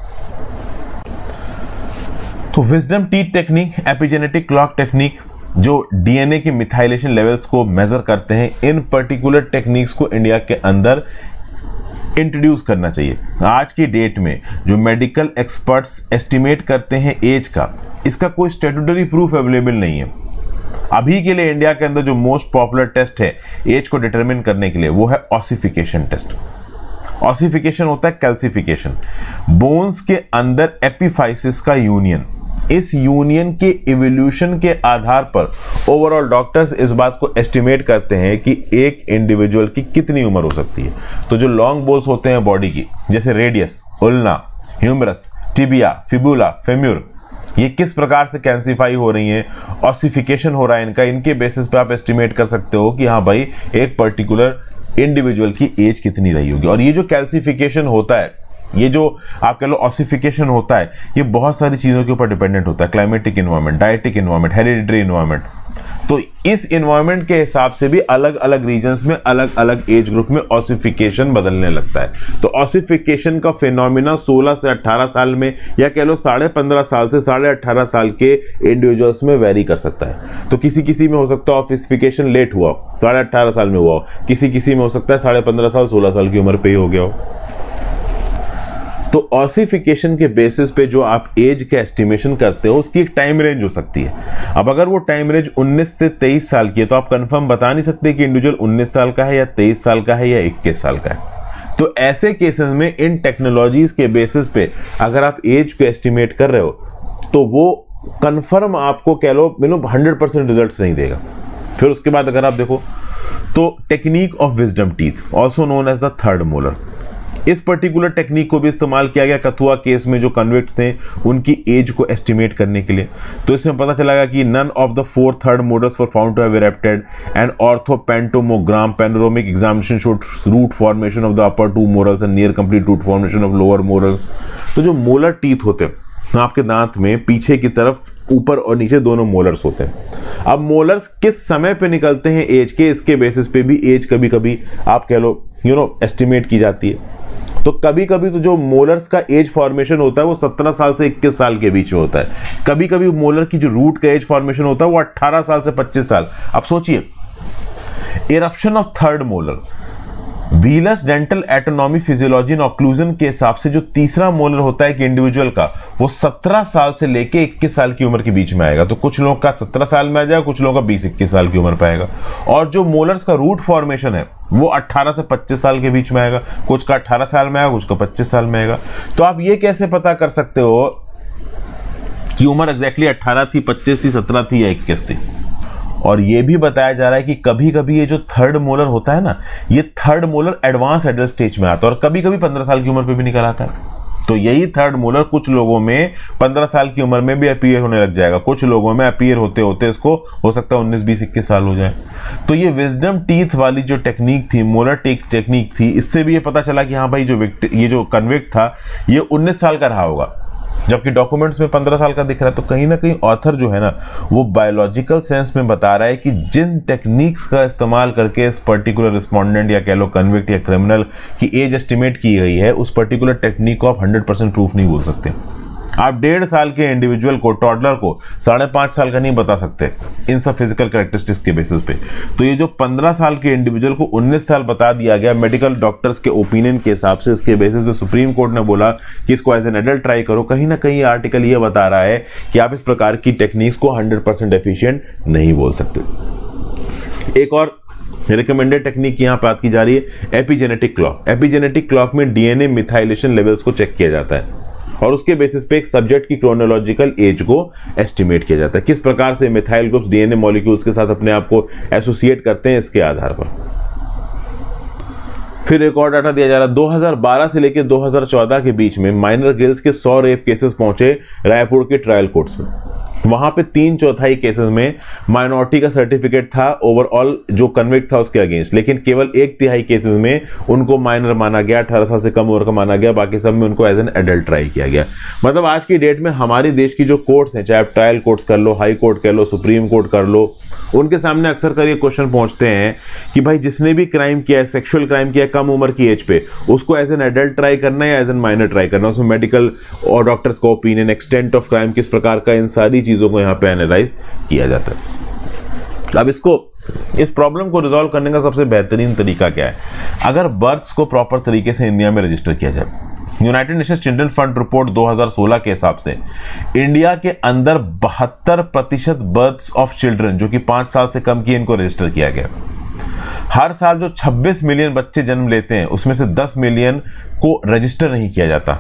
तो wisdom teeth technique, epigenetic clock technique जो डीएनए के मिथाइलेशन लेवल्स को मेजर करते हैं, इन पर्टिकुलर टेक्निक्स को इंडिया के अंदर इंट्रोड्यूस करना चाहिए। आज की डेट में जो मेडिकल एक्सपर्ट्स एस्टिमेट करते हैं एज का, इसका कोई स्टैट्यूटरी प्रूफ अवेलेबल नहीं है। अभी के लिए इंडिया के अंदर जो मोस्ट पॉपुलर टेस्ट है एज को डिटरमिन करने के लिए वो है ऑसिफिकेशन टेस्ट। ऑसिफिकेशन होता है कैल्सिफिकेशन, बोन्स के अंदर एपिफाइसिस का यूनियन। इस यूनियन के इवोल्यूशन के आधार पर ओवरऑल डॉक्टर्स इस बात को एस्टिमेट करते हैं कि एक इंडिविजुअल की कितनी उम्र हो सकती है। तो जो लॉन्ग बोन्स होते हैं बॉडी की, जैसे radius, ulna, humerus, tibia, fibula, femur, ये किस प्रकार से कैल्सिफाई हो रही हैं, ऑसिफिकेशन हो रहा है इनका, इनके बेसिस पे आप एस्टिमेट कर सकते हो कि हाँ भाई एक पर्टिकुलर इंडिविजुअल की एज कितनी रही होगी। और ये जो कैल्सिफिकेशन होता है, ये जो आप कह लो ऑसिफिकेशन होता है, ये बहुत सारी चीजों के ऊपर डिपेंडेंट होता है, climatic environment, dietic environment, hereditary environment. तो इस इन्वायरमेंट के हिसाब से भी अलग अलग रीजन्स में अलग अलग एज ग्रुप में ऑसिफिकेशन बदलने लगता है। तो ऑसिफिकेशन का फिनोमिना सोलह से अठारह साल में, या कह लो साढ़े पंद्रह साल से साढ़े अठारह साल के इंडिविजुअल्स में वेरी कर सकता है। तो किसी किसी में हो सकता है ऑसिफिकेशन लेट हुआ हो, साढ़े अठारह साल में हुआ हो, किसी किसी में हो सकता है साढ़े पंद्रह साल सोलह साल की उम्र पे ही हो गया हो। तो ऑसिफिकेशन के बेसिस पे जो आप एज का एस्टिमेशन करते हो उसकी एक टाइम रेंज हो सकती है। अब अगर वो टाइम रेंज उन्नीस से तेईस साल की है तो आप कंफर्म बता नहीं सकते कि इंडिविजुअल उन्नीस साल का है या तेईस साल का है या इक्कीस साल का है। तो ऐसे केसेस में इन टेक्नोलॉजीज के बेसिस पे अगर आप एज को एस्टिमेट कर रहे हो तो वो कंफर्म आपको कह लो मीनो हंड्रेड परसेंट रिजल्ट नहीं देगा। फिर उसके बाद अगर आप देखो तो technique of wisdom teeth also known as the third molar, इस पर्टिकुलर टेक्निक को भी इस्तेमाल किया गया कथुआ केस में जो कन्विक्ट्स थे उनकी एज को एस्टिमेट करने के लिए। तो इसमें पता चला कि none of the four third molars were found to have erupted and orthopantomogram panoramic examination showed root formation of the upper two molars and near complete root formation of lower molars. तो जो molar teeth होते हैं आपके दांत में पीछे की तरफ ऊपर और नीचे दोनों मोलर्स होते हैं। अब मोलर्स किस समय पे निकलते हैं एज के, इसके बेसिस पे भी एज कभी कभी आप कह लो यू नो एस्टिमेट की जाती है। तो कभी कभी तो जो मोलर्स का एज फॉर्मेशन होता है वो सत्रह साल से इक्कीस साल के बीच में होता है, कभी कभी मोलर की जो रूट का एज फॉर्मेशन होता है वो अठारह साल से पच्चीस साल। अब सोचिए eruption of third molar, Wheeler's dental anatomy physiology and occlusion के हिसाब से जो तीसरा मोलर होता है कि इंडिविजुअल का वो सत्रह साल से लेके इक्कीस साल की उम्र के बीच में आएगा। तो कुछ लोगों का सत्रह साल में आ जाएगा, कुछ लोगों का बीस इक्कीस साल की उम्र पे आएगा। और जो मोलर्स का रूट फॉर्मेशन है वो अठारह से पच्चीस साल के बीच में आएगा, कुछ का अठारह साल में आएगा, कुछ का पच्चीस साल में आएगा। तो आप ये कैसे पता कर सकते हो कि उम्र एग्जैक्टली अठारह थी, पच्चीस थी, सत्रह थी या इक्कीस थी? और ये भी बताया जा रहा है कि कभी कभी ये जो थर्ड मोलर होता है ना, ये third molar advance adult stage में आता है और कभी कभी पंद्रह साल की उम्र पे भी निकल आता है। तो यही थर्ड मोलर कुछ लोगों में पंद्रह साल की उम्र में भी अपीयर होने लग जाएगा, कुछ लोगों में अपीयर होते होते इसको हो सकता है उन्नीस बीस इक्कीस साल हो जाए। तो ये विजडम टीथ वाली जो टेक्निक थी, मोलर टेक्निक थी, इससे भी ये पता चला कि हाँ भाई जो ये जो कन्विक्ट था ये उन्नीस साल का रहा होगा, जबकि डॉक्यूमेंट्स में पंद्रह साल का दिख रहा है। तो कहीं ना कहीं ऑथर जो है ना वो बायोलॉजिकल सेंस में बता रहा है कि जिन टेक्निक्स का इस्तेमाल करके इस पर्टिकुलर रिस्पोंडेंट या कह लो कन्विक्ट या क्रिमिनल की एज एस्टिमेट की गई है, उस पर्टिकुलर टेक्निक को आप हंड्रेड परसेंट प्रूफ नहीं बोल सकते। आप डेढ़ साल के इंडिविजुअल को, टॉडलर को साढ़े पाँच साल का नहीं बता सकते इन सब फिजिकल कैरेक्टरिस्टिक्स के बेसिस पे। तो ये जो पंद्रह साल के इंडिविजुअल को उन्नीस साल बता दिया गया मेडिकल डॉक्टर्स के ओपिनियन के हिसाब से, इसके बेसिस पे सुप्रीम कोर्ट ने बोला कि इसको एज एन एडल्ट ट्राई करो। कहीं ना कहीं आर्टिकल ये बता रहा है कि आप इस प्रकार की टेक्निक्स को हंड्रेड परसेंट एफिशिएंट नहीं बोल सकते। एक और रिकमेंडेड टेक्निक यहाँ बात की जा रही है एपिजेनेटिक क्लॉक। एपिजेनेटिक क्लॉक में डीएनए मिथाइलेशन लेवल्स को चेक किया जाता है और उसके बेसिस पे एक सब्जेक्ट की क्रोनोलॉजिकल एज को एस्टिमेट किया जाता है। किस प्रकार से मिथाइल ग्रुप्स डीएनए मॉलिक्यूल्स के साथ अपने आप को एसोसिएट करते हैं इसके आधार पर। फिर एक और डाटा दिया जा रहा है, दो हज़ार बारह से लेकर दो हज़ार चौदह के बीच में माइनर गिल्स के सौ रेप केसेस पहुंचे रायपुर के ट्रायल कोर्ट्स में। वहां पे तीन चौथाई केसेस में माइनॉरिटी का सर्टिफिकेट था ओवरऑल जो कन्विक्ट था उसके अगेंस्ट, लेकिन केवल एक तिहाई केसेस में उनको माइनर माना गया, अठारह साल से कम उम्र का माना गया, बाकी सब में उनको एज एन एडल्ट ट्राई किया गया। मतलब आज की डेट में हमारे देश की जो कोर्ट्स हैं, चाहे आप ट्रायल कोर्ट्स कर लो, हाई कोर्ट कर लो, सुप्रीम कोर्ट कर लो, उनके सामने अक्सर कर ये क्वेश्चन पहुंचते हैं कि भाई जिसने भी क्राइम किया है, सेक्सुअल क्राइम किया है कम उम्र की एज पे, उसको एज एन एडल्ट ट्राई करना है या एज एन माइनर ट्राई करना है। उसमें मेडिकल और डॉक्टर्स का ओपिनियन, एक्सटेंट ऑफ क्राइम किस प्रकार का, इन सारी चीजों को यहाँ पे एनालाइज किया जाता है। अब इसको इस प्रॉब्लम को रिजॉल्व करने का सबसे बेहतरीन तरीका क्या है? अगर बर्थ्स को प्रॉपर तरीके से इंडिया में रजिस्टर किया जाए। United Nations children fund report दो हज़ार सोलह के हिसाब से इंडिया के अंदर बहत्तर प्रतिशत बर्थ्स ऑफ चिल्ड्रन जो कि पांच साल से कम की, इनको रजिस्टर किया गया। हर साल जो छब्बीस मिलियन बच्चे जन्म लेते हैं उसमें से दस मिलियन को रजिस्टर नहीं किया जाता।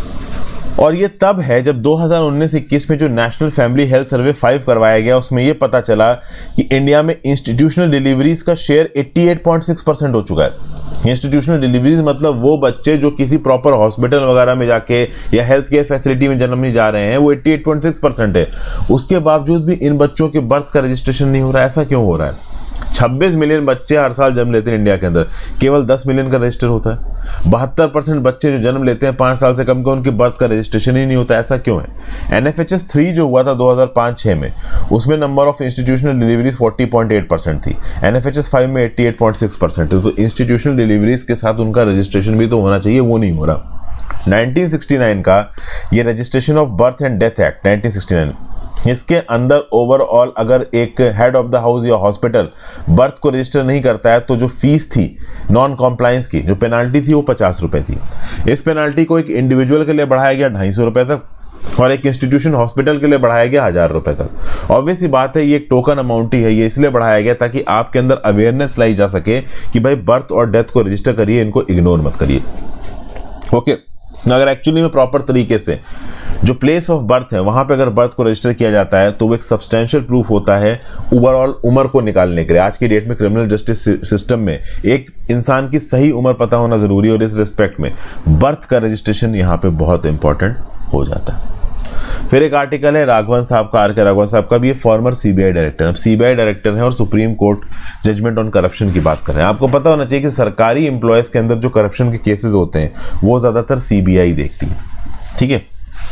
और ये तब है जब दो हज़ार उन्नीस इक्कीस में जो national family health survey five करवाया गया, उसमें ये पता चला कि इंडिया में इंस्टीट्यूशनल डिलीवरीज का शेयर अट्ठासी पॉइंट सिक्स परसेंट हो चुका है। इंस्टीट्यूशनल डिलीवरीज मतलब वो बच्चे जो किसी प्रॉपर हॉस्पिटल वगैरह में जाके या हेल्थ केयर फैसिलिटी में जन्म नहीं जा रहे हैं, वो अट्ठासी पॉइंट सिक्स परसेंट है। उसके बावजूद भी इन बच्चों के बर्थ का रजिस्ट्रेशन नहीं हो रहा है। ऐसा क्यों हो रहा है? छब्बीस मिलियन बच्चे हर साल जन्म लेते हैं इंडिया के अंदर, केवल दस मिलियन का रजिस्टर होता है। बहत्तर परसेंट बच्चे जो जन्म लेते हैं पाँच साल से कम के, उनके बर्थ का रजिस्ट्रेशन ही नहीं होता। ऐसा क्यों है? एनएफएचएस थ्री जो हुआ था दो हज़ार पाँच छह में, उसमें नंबर ऑफ इंस्टीट्यूशनल डिलीवरीज चालीस पॉइंट आठ परसेंट थी, एनएफएचएस फाइव में अट्ठासी पॉइंट सिक्स परसेंट है। तो इंस्टीट्यूशनल डिलीवरीज के साथ उनका रजिस्ट्रेशन भी तो होना चाहिए, वो नहीं हो रहा। नाइनटीन सिक्सटी नाइन का ये registration of birth and death act nineteen sixty nine, इसके अंदर ओवरऑल अगर एक हेड ऑफ द हाउस या हॉस्पिटल बर्थ को रजिस्टर नहीं करता है तो जो फीस थी नॉन कॉम्प्लायंस की, जो पेनाल्टी थी, वो पचास रुपए थी। इस पेनाल्टी को एक इंडिविजुअल के लिए बढ़ाया गया ढाई सौ रुपए तक और एक इंस्टीट्यूशन हॉस्पिटल के लिए बढ़ाया गया हजार रुपए तक। ऑब्वियस सी बात है, ये एक टोकन अमाउंट ही है, ये इसलिए बढ़ाया गया ताकि आपके अंदर अवेयरनेस लाई जा सके कि भाई बर्थ और डेथ को रजिस्टर करिए, इनको इग्नोर मत करिए। ओके, अगर एक्चुअली में प्रॉपर तरीके से जो प्लेस ऑफ बर्थ है वहां पे अगर बर्थ को रजिस्टर किया जाता है तो वो एक सब्सटेंशियल प्रूफ होता है ओवरऑल उम्र को निकालने के लिए। आज की डेट में क्रिमिनल जस्टिस सिस्टम में एक इंसान की सही उम्र पता होना जरूरी है और इस रिस्पेक्ट में बर्थ का रजिस्ट्रेशन यहाँ पे बहुत इंपॉर्टेंट हो जाता है। फिर एक आर्टिकल है राघवन साहब का, आर के राघवन साहब का भी, ये फॉर्मर सीबीआई डायरेक्टर, अब सीबीआई डायरेक्टर है और supreme court judgment on corruption की बात कर रहे हैं। आपको पता होना चाहिए कि सरकारी एम्प्लॉयज के अंदर जो करप्शन के केसेस होते हैं वो ज्यादातर सीबीआई देखती है, ठीक है।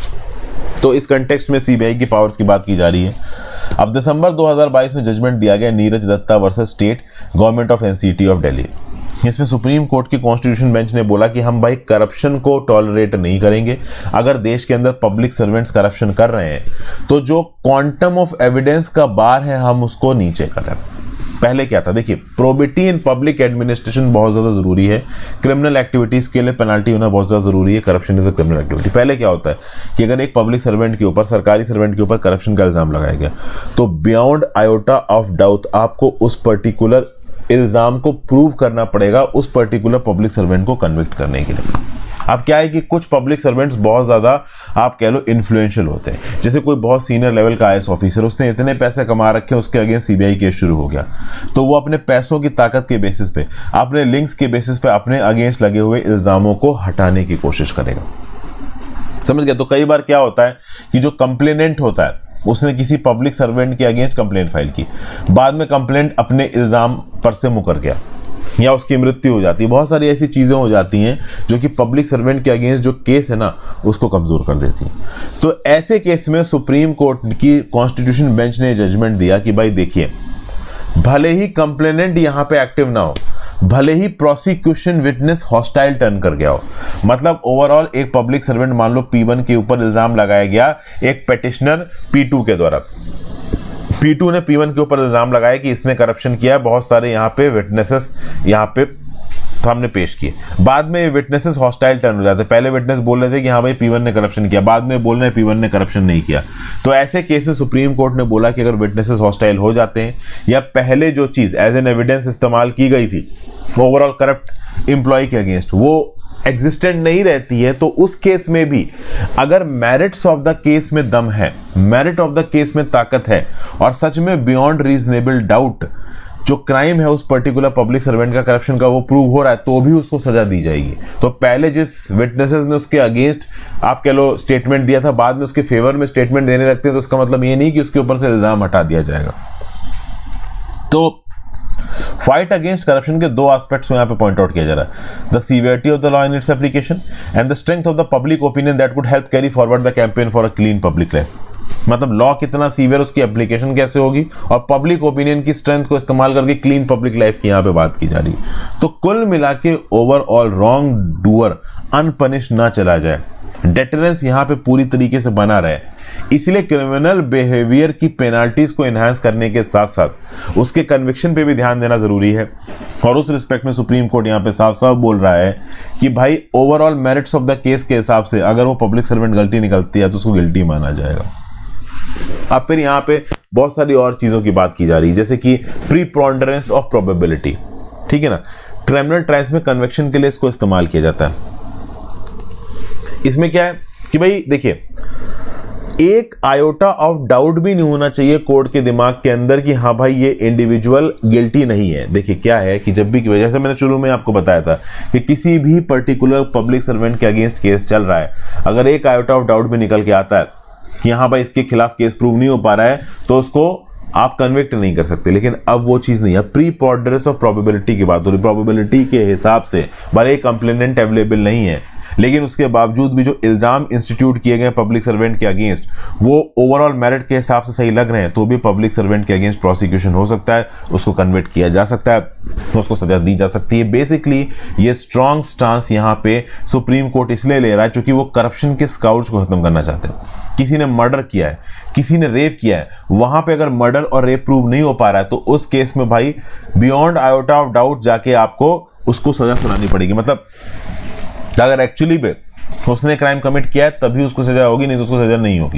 तो इस कंटेक्स्ट में सीबीआई की पावर्स की बात की जा रही है। अब दिसंबर दो हज़ार बाईस में जजमेंट दिया गया Neeraj Dutta versus state government of NCT of Delhi. इसमें सुप्रीम कोर्ट की कॉन्स्टिट्यूशन बेंच ने बोला कि हम भाई करप्शन को टॉलरेट नहीं करेंगे। अगर देश के अंदर पब्लिक सर्वेंट्स करप्शन कर रहे हैं तो जो क्वांटम ऑफ एविडेंस का बार है हम उसको नीचे कर रहे हैं। पहले क्या था, देखिए प्रोबिटी इन पब्लिक एडमिनिस्ट्रेशन बहुत ज्यादा जरूरी है, क्रिमिनल एक्टिविटीज के लिए पेनल्टी होना बहुत ज्यादा जरूरी है। Corruption is a criminal activity. पहले क्या होता है कि अगर एक पब्लिक सर्वेंट के ऊपर, सरकारी सर्वेंट के ऊपर करप्शन का इल्जाम लगाया गया तो बियॉन्ड आयोटा ऑफ डाउट आपको उस पर्टिकुलर इल्जाम को प्रूव करना पड़ेगा उस पर्टिकुलर पब्लिक सर्वेंट को कन्विक्ट करने के लिए। अब क्या है कि कुछ पब्लिक सर्वेंट्स बहुत ज्यादा आप कह लो इन्फ्लुएंशियल होते हैं, जैसे कोई बहुत सीनियर लेवल का आईएएस ऑफिसर, उसने इतने पैसे कमा रखे उसके अगेंस्ट सीबीआई केस शुरू हो गया, तो वो अपने पैसों की ताकत के बेसिस पे, अपने लिंक्स के बेसिस पे अपने अगेंस्ट लगे हुए इल्जामों को हटाने की कोशिश करेगा। समझ गया? तो कई बार क्या होता है कि जो कंप्लेनेंट होता है उसने किसी पब्लिक सर्वेंट के अगेंस्ट कंप्लेंट फाइल की, बाद में कंप्लेंट अपने इल्जाम पर से मुकर गया या उसकी मृत्यु हो जाती है। बहुत सारी ऐसी चीजें हो जाती हैं जो कि पब्लिक सर्वेंट के अगेंस्ट जो केस है ना उसको कमजोर कर देती हैं। तो ऐसे केस में सुप्रीम कोर्ट की कॉन्स्टिट्यूशन बेंच ने जजमेंट दिया कि भाई देखिए, भले ही कंप्लेनेंट यहां पे एक्टिव ना हो, भले ही प्रोसिक्यूशन विटनेस हॉस्टाइल टर्न कर गया हो, मतलब ओवरऑल एक पब्लिक सर्वेंट, मान लो पी वन के ऊपर इल्जाम लगाया गया एक पेटिशनर पी टू के द्वारा, पी टू ने पी वन के ऊपर इल्जाम लगाया कि इसने करप्शन किया, बहुत सारे यहाँ पे विटनेसेस यहाँ पे हमने पेश किए, बाद में विटनेसेस हॉस्टाइल टर्न हो जाते। पहले विटनेस बोल रहे थे कि हाँ भाई पी वन ने करप्शन किया, बाद में बोल रहे हैं पी वन ने करप्शन नहीं किया। तो ऐसे केस में सुप्रीम कोर्ट ने बोला कि अगर विटनेसेस हॉस्टाइल हो जाते हैं या पहले जो चीज एज एन एविडेंस इस्तेमाल की गई थी ओवरऑल करप्ट एम्प्लॉय के अगेंस्ट वो एग्जिस्टेंट नहीं रहती है, तो उस केस में भी अगर मेरिट्स ऑफ द केस में दम है, मेरिट ऑफ द केस में ताकत है और सच में बियॉन्ड रीजनेबल डाउट जो क्राइम है उस पर्टिकुलर पब्लिक सर्वेंट का करप्शन का वो प्रूव हो रहा है, तो भी उसको सजा दी जाएगी। तो पहले जिस विटनेसेस ने उसके अगेंस्ट आप कह लो स्टेटमेंट दिया था, बाद में उसके फेवर में स्टेटमेंट देने लगते हैं, तो उसका मतलब ये नहीं कि उसके ऊपर से इल्जाम हटा दिया जाएगा। तो फाइट अगेंस्ट करप्शन के दो एस्पेक्ट्स में यहाँ पे पॉइंट आउट किया जा रहा है, the severity of the law in its application and the strength of the public opinion that would help carry forward the campaign for a clean public life. मतलब लॉ कितना severe, उसकी application कैसे होगी और पब्लिक ओपिनियन की strength को इस्तेमाल करके क्लीन पब्लिक लाइफ की यहाँ पे बात की जा रही है। तो कुल मिला के ओवरऑल रॉन्ग डूअर अनपनिश ना चला जाए, डेटरेंस यहाँ पे पूरी तरीके से बना रहे, इसलिए क्रिमिनल बिहेवियर की पेनाल्टीज को एनहांस करने के साथ साथ उसके कन्विक्शन पे भी ध्यान देना जरूरी है। और उस रिस्पेक्ट में सुप्रीम कोर्ट यहाँ पे साफ साफ बोल रहा है कि भाई overall merits of the case के हिसाब से अगर वो पब्लिक सर्वेंट गलती निकलती है तो उसको गिल्टी माना जाएगा। अब फिर यहाँ पे बहुत सारी और चीजों की बात की जा रही है, जैसे कि प्रीपोंडरेंस ऑफ प्रोबेबिलिटी, ठीक है ना। क्रिमिनल ट्रायल्स में कन्विक्शन के लिए इसको इस्तेमाल किया जाता है। इसमें क्या है कि भाई देखिए, एक आयोटा ऑफ डाउट भी नहीं होना चाहिए कोर्ट के दिमाग के अंदर कि हाँ भाई ये इंडिविजुअल गिल्टी नहीं है। देखिए क्या है कि जब भी की वजह से मैंने शुरू में आपको बताया था कि किसी भी पर्टिकुलर पब्लिक सर्वेंट के अगेंस्ट केस चल रहा है, अगर एक आयोटा ऑफ डाउट भी निकल के आता है कि हाँ भाई इसके खिलाफ केस प्रूव नहीं हो पा रहा है, तो उसको आप कन्विक्ट नहीं कर सकते। लेकिन अब वो चीज नहीं है, प्री पॉडरेंस ऑफ प्रोबेबिलिटी की बात हो रही। प्रोबेबिलिटी के हिसाब से भले कंप्लेनेंट अवेलेबल नहीं है, लेकिन उसके बावजूद भी जो इल्जाम इंस्टीट्यूट किए गए पब्लिक सर्वेंट के अगेंस्ट वो ओवरऑल मेरिट के हिसाब से सही लग रहे हैं, तो भी पब्लिक सर्वेंट के अगेंस्ट प्रोसिक्यूशन हो सकता है, उसको कन्विक्ट किया जा सकता है, उसको सजा दी जा सकती है। बेसिकली ये स्ट्रॉन्ग स्टांस यहाँ पे सुप्रीम कोर्ट इसलिए ले रहा है क्योंकि वो करप्शन के स्काउट्स को खत्म करना चाहते हैं। किसी ने मर्डर किया है, किसी ने रेप किया है, वहां पे अगर मर्डर और रेप प्रूव नहीं हो पा रहा है तो उस केस में भाई बियॉन्ड आयोटा ऑफ डाउट जाके आपको उसको सजा सुनानी पड़ेगी। मतलब अगर एक्चुअली पे उसने क्राइम कमिट किया है तभी उसको सजा होगी, नहीं तो उसको सजा नहीं होगी।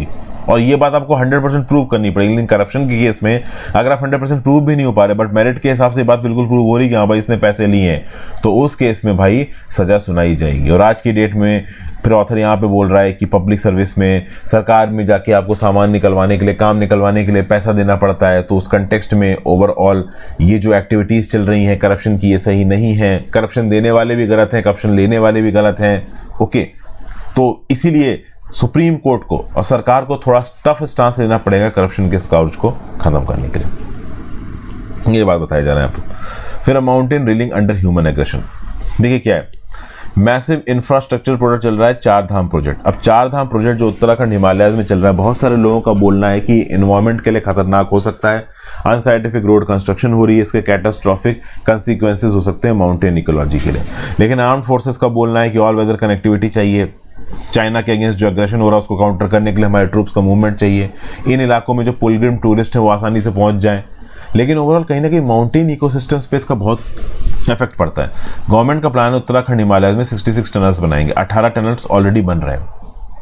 और ये बात आपको हंड्रेड परसेंट प्रूव करनी पड़ेगी। लेकिन करप्शन के केस में अगर आप हंड्रेड परसेंट प्रूव भी नहीं हो पा रहे, बट मेरिट के हिसाब से बात बिल्कुल प्रूव हो रही कि हाँ भाई इसने पैसे लिए हैं, तो उस केस में भाई सजा सुनाई जाएगी। और आज की डेट में फिर ऑथर यहाँ पे बोल रहा है कि पब्लिक सर्विस में, सरकार में जाके आपको सामान निकलवाने के लिए, काम निकलवाने के लिए पैसा देना पड़ता है। तो उस कंटेक्स्ट में ओवरऑल ये जो एक्टिविटीज़ चल रही हैं करप्शन की, ये सही नहीं है। करप्शन देने वाले भी गलत हैं, करप्शन लेने वाले भी गलत हैं। ओके, तो इसीलिए सुप्रीम कोर्ट को और सरकार को थोड़ा टफ स्टांस लेना पड़ेगा करप्शन के स्काउच को खत्म करने के लिए। ये बात बताया जा रहा है यहाँ पे। फिर mountain reeling under human aggression. देखिए क्या है, मैसिव इंफ्रास्ट्रक्चर प्रोजेक्ट चल रहा है, चार धाम प्रोजेक्ट। अब चार धाम प्रोजेक्ट जो उत्तराखंड हिमालयाज में चल रहा है, बहुत सारे लोगों का बोलना है कि एनवायरनमेंट के लिए खतरनाक हो सकता है। अनसाइंटिफिक रोड कंस्ट्रक्शन हो रही है, इसके कैटास्ट्रॉफिक कंसिक्वेंसेस हो सकते हैं माउंटेन इकोलॉजी के लिए। लेकिन आर्म्ड फोर्सेस का बोलना है कि ऑल वेदर कनेक्टिविटी चाहिए। चाइना के अगेंस्ट जो एग्रेशन हो रहा है उसको काउंटर करने के लिए हमारे ट्रूप्स का मूवमेंट चाहिए। इन इलाकों में जो पिलग्रिम टूरिस्ट है वो आसानी से पहुंच जाएं। लेकिन ओवरऑल कहीं ना कहीं माउंटेन इकोसिस्टम पे इसका बहुत इफेक्ट पड़ता है। गवर्नमेंट का प्लान है उत्तराखंड हिमालय में छियासठ टनल्स बनाएंगे। अठारह टनल्स ऑलरेडी बन रहे हैं।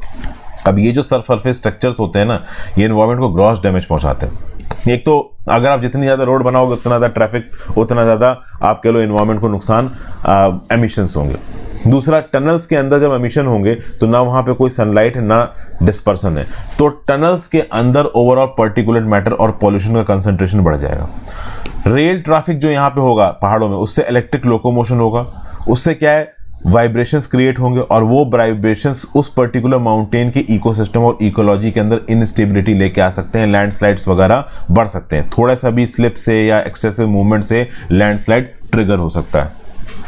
अब ये जो सरफेस स्ट्रक्चर्स होते हैं ना, ये एनवायरनमेंट को ग्रॉस डैमेज पहुंचाते हैं। एक तो अगर आप जितनी ज़्यादा रोड बनाओगे उतना ज़्यादा ट्रैफिक, उतना ज़्यादा आप कह लो एनवायरनमेंट को नुकसान, एमिशंस होंगे। दूसरा, टनल्स के अंदर जब एमिशन होंगे तो ना वहाँ पे कोई सनलाइट है ना डिस्पर्सन है, तो टनल्स के अंदर ओवरऑल पार्टिकुलेट मैटर और पॉल्यूशन का कंसंट्रेशन बढ़ जाएगा। रेल ट्रैफिक जो यहाँ पे होगा पहाड़ों में, उससे इलेक्ट्रिक लोकोमोशन होगा, उससे क्या है वाइब्रेशंस क्रिएट होंगे और वो वाइब्रेशंस उस पर्टिकुलर माउंटेन के इकोसिस्टम और इकोलॉजी के अंदर इनस्टेबिलिटी लेके आ सकते हैं। लैंडस्लाइड्स वगैरह बढ़ सकते हैं। थोड़ा सा भी स्लिप से या एक्सेसिव मूवमेंट से लैंडस्लाइड ट्रिगर हो सकता है।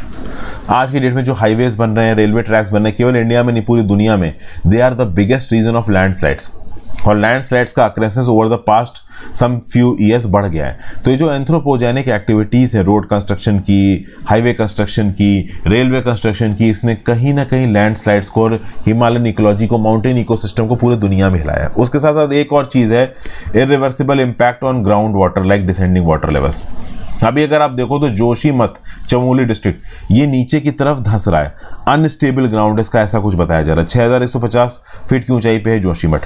आज की डेट में जो हाईवेज बन रहे हैं, रेलवे ट्रैक्स बन रहे हैं, केवल इंडिया में नहीं पूरी दुनिया में, they are the biggest reason of landslides. और लैंडस्लाइड्स का occurrences over the past some few years बढ़ गया है। तो ये जो एंथ्रोपोजेनिक एक्टिविटीज़ हैं, रोड कंस्ट्रक्शन की, हाईवे कंस्ट्रक्शन की, रेलवे कंस्ट्रक्शन की, इसने कहीं ना कहीं लैंडस्लाइड्स को और हिमालयन इकोलॉजी को, माउंटेन इकोसिस्टम को पूरी दुनिया में हिलाया है। उसके साथ साथ एक और चीज़ है, irreversible impact on ground water like descending water levels. अभी अगर आप देखो तो जोशीमठ चमोली डिस्ट्रिक्ट ये नीचे की तरफ धंस रहा है, अनस्टेबल ग्राउंड इसका, ऐसा कुछ बताया जा रहा है। छह हज़ार एक सौ पचास फीट की ऊंचाई पे है जोशीमठ।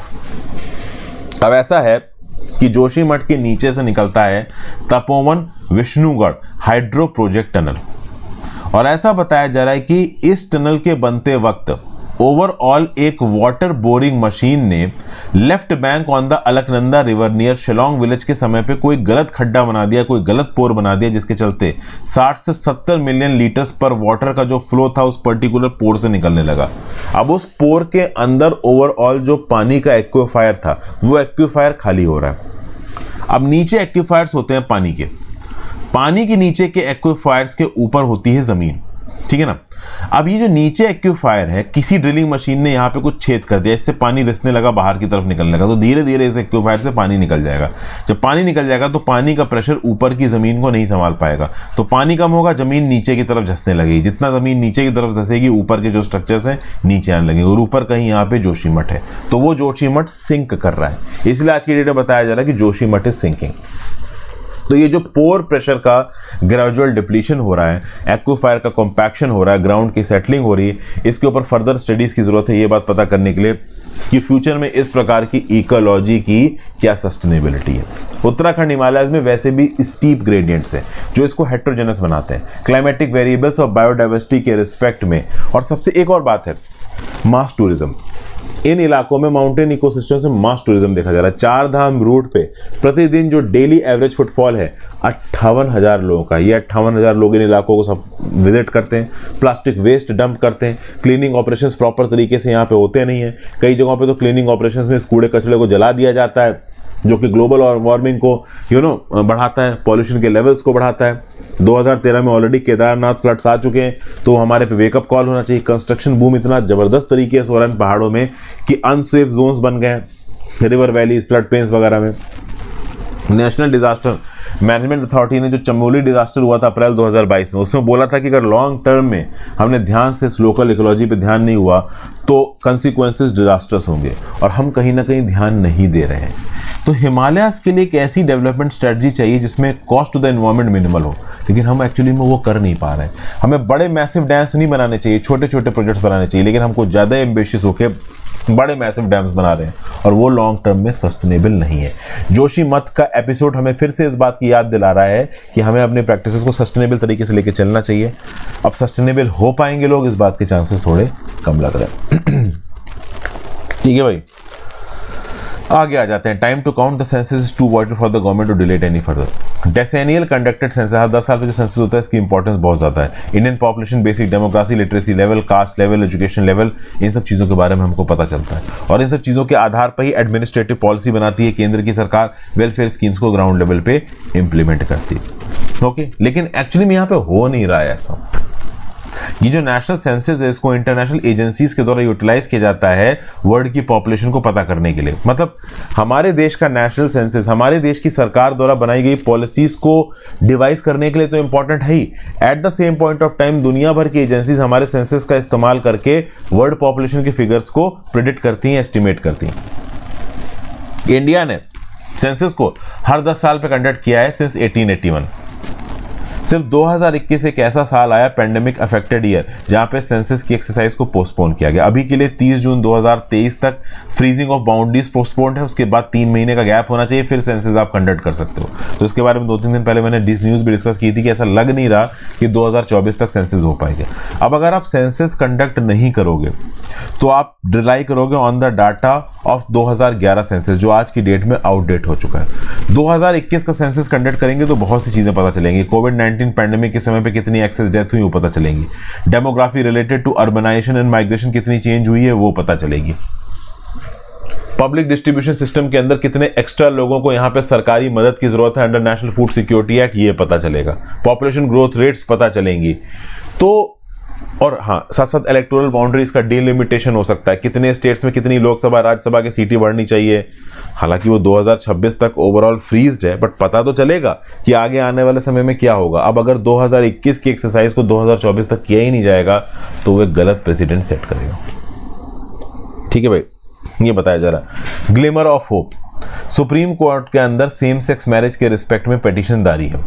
अब ऐसा है कि जोशीमठ के नीचे से निकलता है Tapovan Vishnugad hydro project tunnel, और ऐसा बताया जा रहा है कि इस टनल के बनते वक्त ओवरऑल एक वाटर बोरिंग मशीन ने left bank on the Alaknanda river near Shilong village के समय पे कोई गलत खड्डा बना दिया, कोई गलत पोर बना दिया, जिसके चलते साठ से सत्तर मिलियन लीटर्स पर वाटर का जो फ्लो था उस पर्टिकुलर पोर से निकलने लगा। अब उस पोर के अंदर ओवरऑल जो पानी का एक्विफायर था वो एक्विफायर खाली हो रहा है। अब नीचे एक्विफायर्स होते हैं पानी के, पानी के नीचे के एक्विफायर्स के ऊपर होती है जमीन, ठीक है ना। अब ये जो नीचे एक्विफायर है, किसी ड्रिलिंग मशीन ने यहाँ पे कुछ छेद कर दिया, इससे पानी रिसने लगा, बाहर की तरफ निकलने लगा, तो धीरे धीरे इस एक्विफायर से पानी निकल जाएगा। जब पानी निकल जाएगा तो पानी का प्रेशर ऊपर की जमीन को नहीं संभाल पाएगा, तो पानी कम होगा, जमीन नीचे की तरफ धंसने लगेगी। जितना जमीन नीचे की तरफ धंसेगी ऊपर के जो स्ट्रक्चर्स हैं नीचे आने लगेंगे, और ऊपर कहीं यहाँ पे जोशीमठ है, तो वो जोशीमठ सिंक कर रहा है। इसलिए आज की डेट में बताया जा रहा है कि जोशीमठ इज सिंकिंग। तो ये जो पोर प्रेशर का ग्रेजुअल डिप्लीशन हो रहा है, एक्विफायर का कॉम्पैक्शन हो रहा है, ग्राउंड की सेटलिंग हो रही है, इसके ऊपर फर्दर स्टडीज की जरूरत है ये बात पता करने के लिए कि फ्यूचर में इस प्रकार की इकोलॉजी की क्या सस्टेनेबिलिटी है। उत्तराखंड हिमालयज में वैसे भी स्टीप ग्रेडियंट्स हैं जो इसको हेट्रोजेनस बनाते हैं क्लाइमेटिक वेरिएबल्स और बायोडाइवर्सिटी के रिस्पेक्ट में। और सबसे एक और बात है, मास टूरिज्म। इन इलाकों में माउंटेन इकोसिस्टम से मास टूरिज्म देखा जा रहा है। चार धाम रूट पे प्रतिदिन जो डेली एवरेज फुटफॉल है अट्ठावन हजार लोगों का, ये अट्ठावन हजार लोग इन इलाकों को सब विजिट करते हैं, प्लास्टिक वेस्ट डंप करते हैं। क्लीनिंग ऑपरेशंस प्रॉपर तरीके से यहाँ पे होते नहीं है। कई जगहों पे तो क्लीनिंग ऑपरेशंस में इस कूड़े कचरे को जला दिया जाता है, जो कि ग्लोबल वार्मिंग को यू नो बढ़ाता है, पॉल्यूशन के लेवल्स को बढ़ाता है। दो हज़ार तेरह में ऑलरेडी केदारनाथ फ्लड्स आ चुके हैं, तो हमारे पे वेकअप कॉल होना चाहिए। कंस्ट्रक्शन बूम इतना ज़बरदस्त तरीके से हो रहा है पहाड़ों में कि अनसेफ जोन्स बन गए हैं, रिवर वैलीज, फ्लड प्लेन्स वगैरह में। नेशनल डिजास्टर मैनेजमेंट अथॉरिटी ने जो चमोली डिजास्टर हुआ था अप्रैल दो हज़ार बाईस में, उसमें बोला था कि अगर लॉन्ग टर्म में हमने ध्यान से इस लोकल इकोलॉजी पे ध्यान नहीं हुआ तो कंसिक्वेंसेस डिजास्टर्स होंगे, और हम कहीं ना कहीं ध्यान नहीं दे रहे हैं। तो हिमालयास के लिए एक ऐसी डेवलपमेंट स्ट्रेटजी चाहिए जिसमें cost to the environment minimal हो, लेकिन हम एक्चुअली में वो कर नहीं पा रहे हैं। हमें बड़े मैसिव डैम्स नहीं बनाने चाहिए, छोटे छोटे प्रोजेक्ट्स बनाने चाहिए, लेकिन हमको ज़्यादा एम्बिशियस होकर बड़े मैसिव डैम्स बना रहे हैं और वो लॉन्ग टर्म में सस्टेनेबल नहीं है। जोशी मत का एपिसोड हमें फिर से इस बात की याद दिला रहा है कि हमें अपने प्रैक्टिसेस को सस्टेनेबल तरीके से लेके चलना चाहिए। अब सस्टेनेबल हो पाएंगे लोग, इस बात के चांसेस थोड़े कम लग रहे हैं। ठीक है भाई, आगे आ जाते हैं। Time to count the census is too vital for the government to delay it any further. Decennial conducted census, हर दस साल का जो सेंसस होता है इसकी इंपॉर्टेंस बहुत ज़्यादा है। Indian population, basic democracy, literacy level, caste level, education level, इन सब चीज़ों के बारे में हमको पता चलता है और इन सब चीज़ों के आधार पर ही एडमिनिस्ट्रेटिव पॉलिसी बनाती है केंद्र की सरकार, वेलफेयर स्कीम्स को ग्राउंड लेवल पे इंप्लीमेंट करती है। ओके, लेकिन एक्चुअली में यहाँ पे हो नहीं रहा है ऐसा। ये जो नेशनल सेंसस है इसको इंटरनेशनल एजेंसीज के द्वारा यूटिलाइज किया जाता है वर्ल्ड की पॉपुलेशन को पता करने के लिए। मतलब हमारे देश का नेशनल सेंसस हमारे देश की सरकार द्वारा बनाई गई पॉलिसीज को डिवाइस करने के लिए तो इंपॉर्टेंट है ही। At the same point of time दुनिया भर की एजेंसीज हमारे सेंसस का इस्तेमाल करके वर्ल्ड पॉपुलेशन के फिगर्स को प्रेडिक्ट करती हैं, एस्टिमेट करती हैं। इंडिया ने सेंसस को हर दस साल पे कंडक्ट किया है सिंस एटीन एटी वन। सिर्फ दो हज़ार इक्कीस एक ऐसा साल आया, पैंडेमिक अफेक्टेड ईयर, जहां पे सेंसस की एक्सरसाइज को पोस्टपोन किया गया। अभी के लिए तीस जून दो हज़ार तेईस तक फ्रीजिंग ऑफ बाउंड्रीज पोस्टपोन्ड है। उसके बाद तीन महीने का गैप होना चाहिए, फिर सेंसस आप कंडक्ट कर सकते हो। तो इसके बारे में दो तीन दिन पहले मैंने न्यूज़ भी डिस्कस की थी कि ऐसा लग नहीं रहा कि दो हज़ार चौबीस तक सेंसस हो पाएंगे। अब अगर आप सेंसस कंडक्ट नहीं करोगे तो आप रिलाई करोगे ऑन द डाटा ऑफ दो हज़ार ग्यारह सेंसस, जो आज की डेट में आउटडेट हो चुका है। दो हज़ार इक्कीस का सेंसस कंडक्ट करेंगे तो बहुत सी चीजें पता चलेंगी। कोविड नाइनटीन पैंडेमिक के समय पे कितनी एक्सेस डेथ हुई वो पता चलेंगी। Demography related to urbanisation and migration कितनी चेंज हुई है वो पता चलेगी। पब्लिक डिस्ट्रीब्यूशन सिस्टम के अंदर कितने एक्स्ट्रा लोगों को यहाँ पे सरकारी मदद की जरूरत है under national food security act, ये पता चलेगा। पॉपुलेशन ग्रोथ रेट्स पता चलेंगी। तो और हाँ, साथ साथ इलेक्टोरल बाउंड्रीज का डिलिमिटेशन हो सकता है, कितने स्टेट्स में कितनी लोकसभा राज्यसभा की सीटें बढ़नी चाहिए। हालांकि वो दो हज़ार छब्बीस तक ओवरऑल फ्रीज्ड है, बट पता तो चलेगा कि आगे आने वाले समय में क्या होगा। अब अगर दो हज़ार इक्कीस की एक्सरसाइज को दो हज़ार चौबीस तक किया ही नहीं जाएगा तो वो एक गलत प्रेसिडेंट सेट करेगा। ठीक है भाई, ये बताया जा रहा। Glimmer of hope, supreme court के अंदर सेम सेक्स मैरिज के रिस्पेक्ट में पिटीशन जारी है।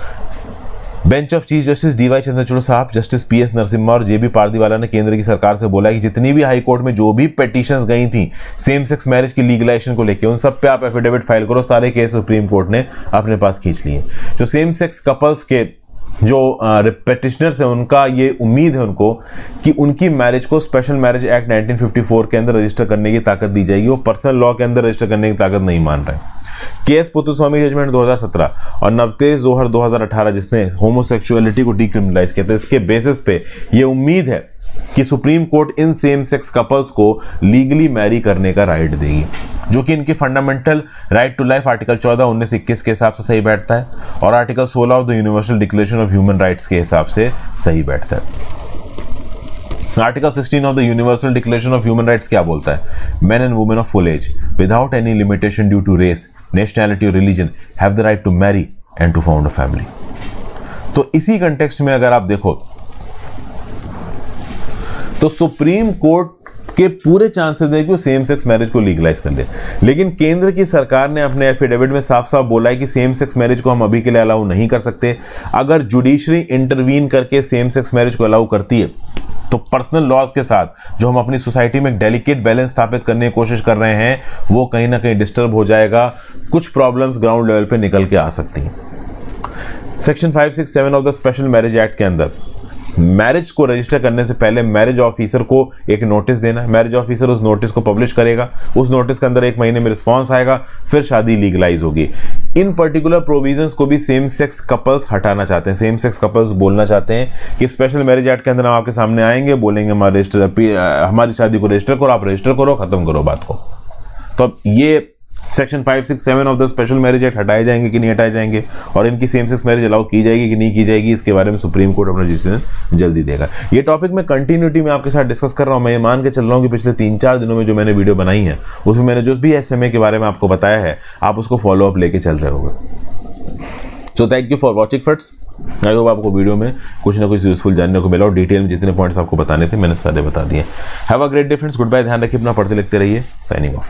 Bench of chief justice DY Chandrachud साहब, जस्टिस पी एस नरसिम्हा और जेबी पारदीवाला ने केंद्र की सरकार से बोला कि जितनी भी हाई कोर्ट में जो भी पिटीशंस गई थी सेम सेक्स मैरिज की लीगलाइजेशन को लेकर, उन सब पे आप एफिडेविट फाइल करो। सारे केस सुप्रीम कोर्ट ने अपने पास खींच लिए। जो सेम सेक्स कपल्स के जो पिटिशनर्स हैं उनका ये उम्मीद है उनको कि उनकी मैरिज को special marriage act nineteen fifty four के अंदर रजिस्टर करने की ताकत दी जाएगी। वो पर्सनल लॉ के अंदर रजिस्टर करने की ताकत नहीं मान रहे। के एस पुत्तस्वामी जजमेंट दो हज़ार सत्रह और नवतेज जोहर दो हज़ार अठारह जिसने होमोसेक्सुअलिटी को डिक्रिमिनलाइज किया था, इसके बेसिस पे ये उम्मीद है कि सुप्रीम कोर्ट इन सेम सेक्स कपल्स को लीगली मैरी करने का राइट देगी, जो कि इनकी fundamental right to life article चौदह, उन्नीस, इक्कीस के हिसाब से सही बैठता है और आर्टिकल सोलह of the universal declaration of human rights के हिसाब से सही बैठता है। आर्टिकल सोलह of the universal declaration of human rights क्या बोलता है? Men and women of full age without any limitation due to race, nationality और religion have the right to marry and to found a family. तो इसी context में अगर आप देखो तो सुप्रीम कोर्ट के पूरे चांसेस है कि वो सेम सेक्स मैरिज को लीगलाइज कर ले। लेकिन केंद्र की सरकार ने अपने एफिडेविट में साफ साफ बोला है कि सेम सेक्स मैरिज को हम अभी के लिए अलाउ नहीं कर सकते। अगर जुडिशरी इंटरवीन करके सेम सेक्स मैरिज को अलाउ करती है तो पर्सनल लॉज के साथ जो हम अपनी सोसाइटी में एक डेलिकेट बैलेंस स्थापित करने की कोशिश कर रहे हैं वो कहीं ना कहीं डिस्टर्ब हो जाएगा। कुछ प्रॉब्लम्स ग्राउंड लेवल पे निकल के आ सकती हैं। Section five six seven of the special marriage act के अंदर मैरिज को रजिस्टर करने से पहले मैरिज ऑफिसर को एक नोटिस देना है। मैरिज ऑफिसर उस नोटिस को पब्लिश करेगा, उस नोटिस के अंदर एक महीने में रिस्पांस आएगा, फिर शादी लीगलाइज होगी। इन पर्टिकुलर प्रोविजंस को भी सेम सेक्स कपल्स हटाना चाहते हैं। सेम सेक्स कपल्स बोलना चाहते हैं कि स्पेशल मैरिज एक्ट के अंदर हम आपके सामने आएंगे, बोलेंगे हमारे रजिस्टर हमारी शादी को रजिस्टर करो, आप रजिस्टर करो, खत्म करो बात को। तो अब ये section five six seven of the special marriage act हटाए जाएंगे कि नहीं हटाए जाएंगे और इनकी सेम सेक्स मैरिज अलाउ की जाएगी कि नहीं की जाएगी, इसके बारे में सुप्रीम कोर्ट अपना डिसीजन जल्दी देगा। ये टॉपिक मैं कंटिन्यूटी में आपके साथ डिस्कस कर रहा हूँ। मैं ये मान के चल रहा हूँ कि पिछले तीन चार दिनों में जो मैंने वीडियो बनाई है उसमें मैंने जो भी एसएमए के बारे में आपको बताया है आप उसको फॉलो अप लेके चल रहे होगे। So thank you for watching friends. I hope आपको वीडियो में कुछ ना कुछ यूजफुल जानने को मिला और डिटेल में जितने पॉइंट्स आपको बताने थे मैंने सारे बता दिए। Have a great day friends, good bye, ध्यान रखिए अपना, पढ़ते लिखते रहिए, साइनिंग ऑफ।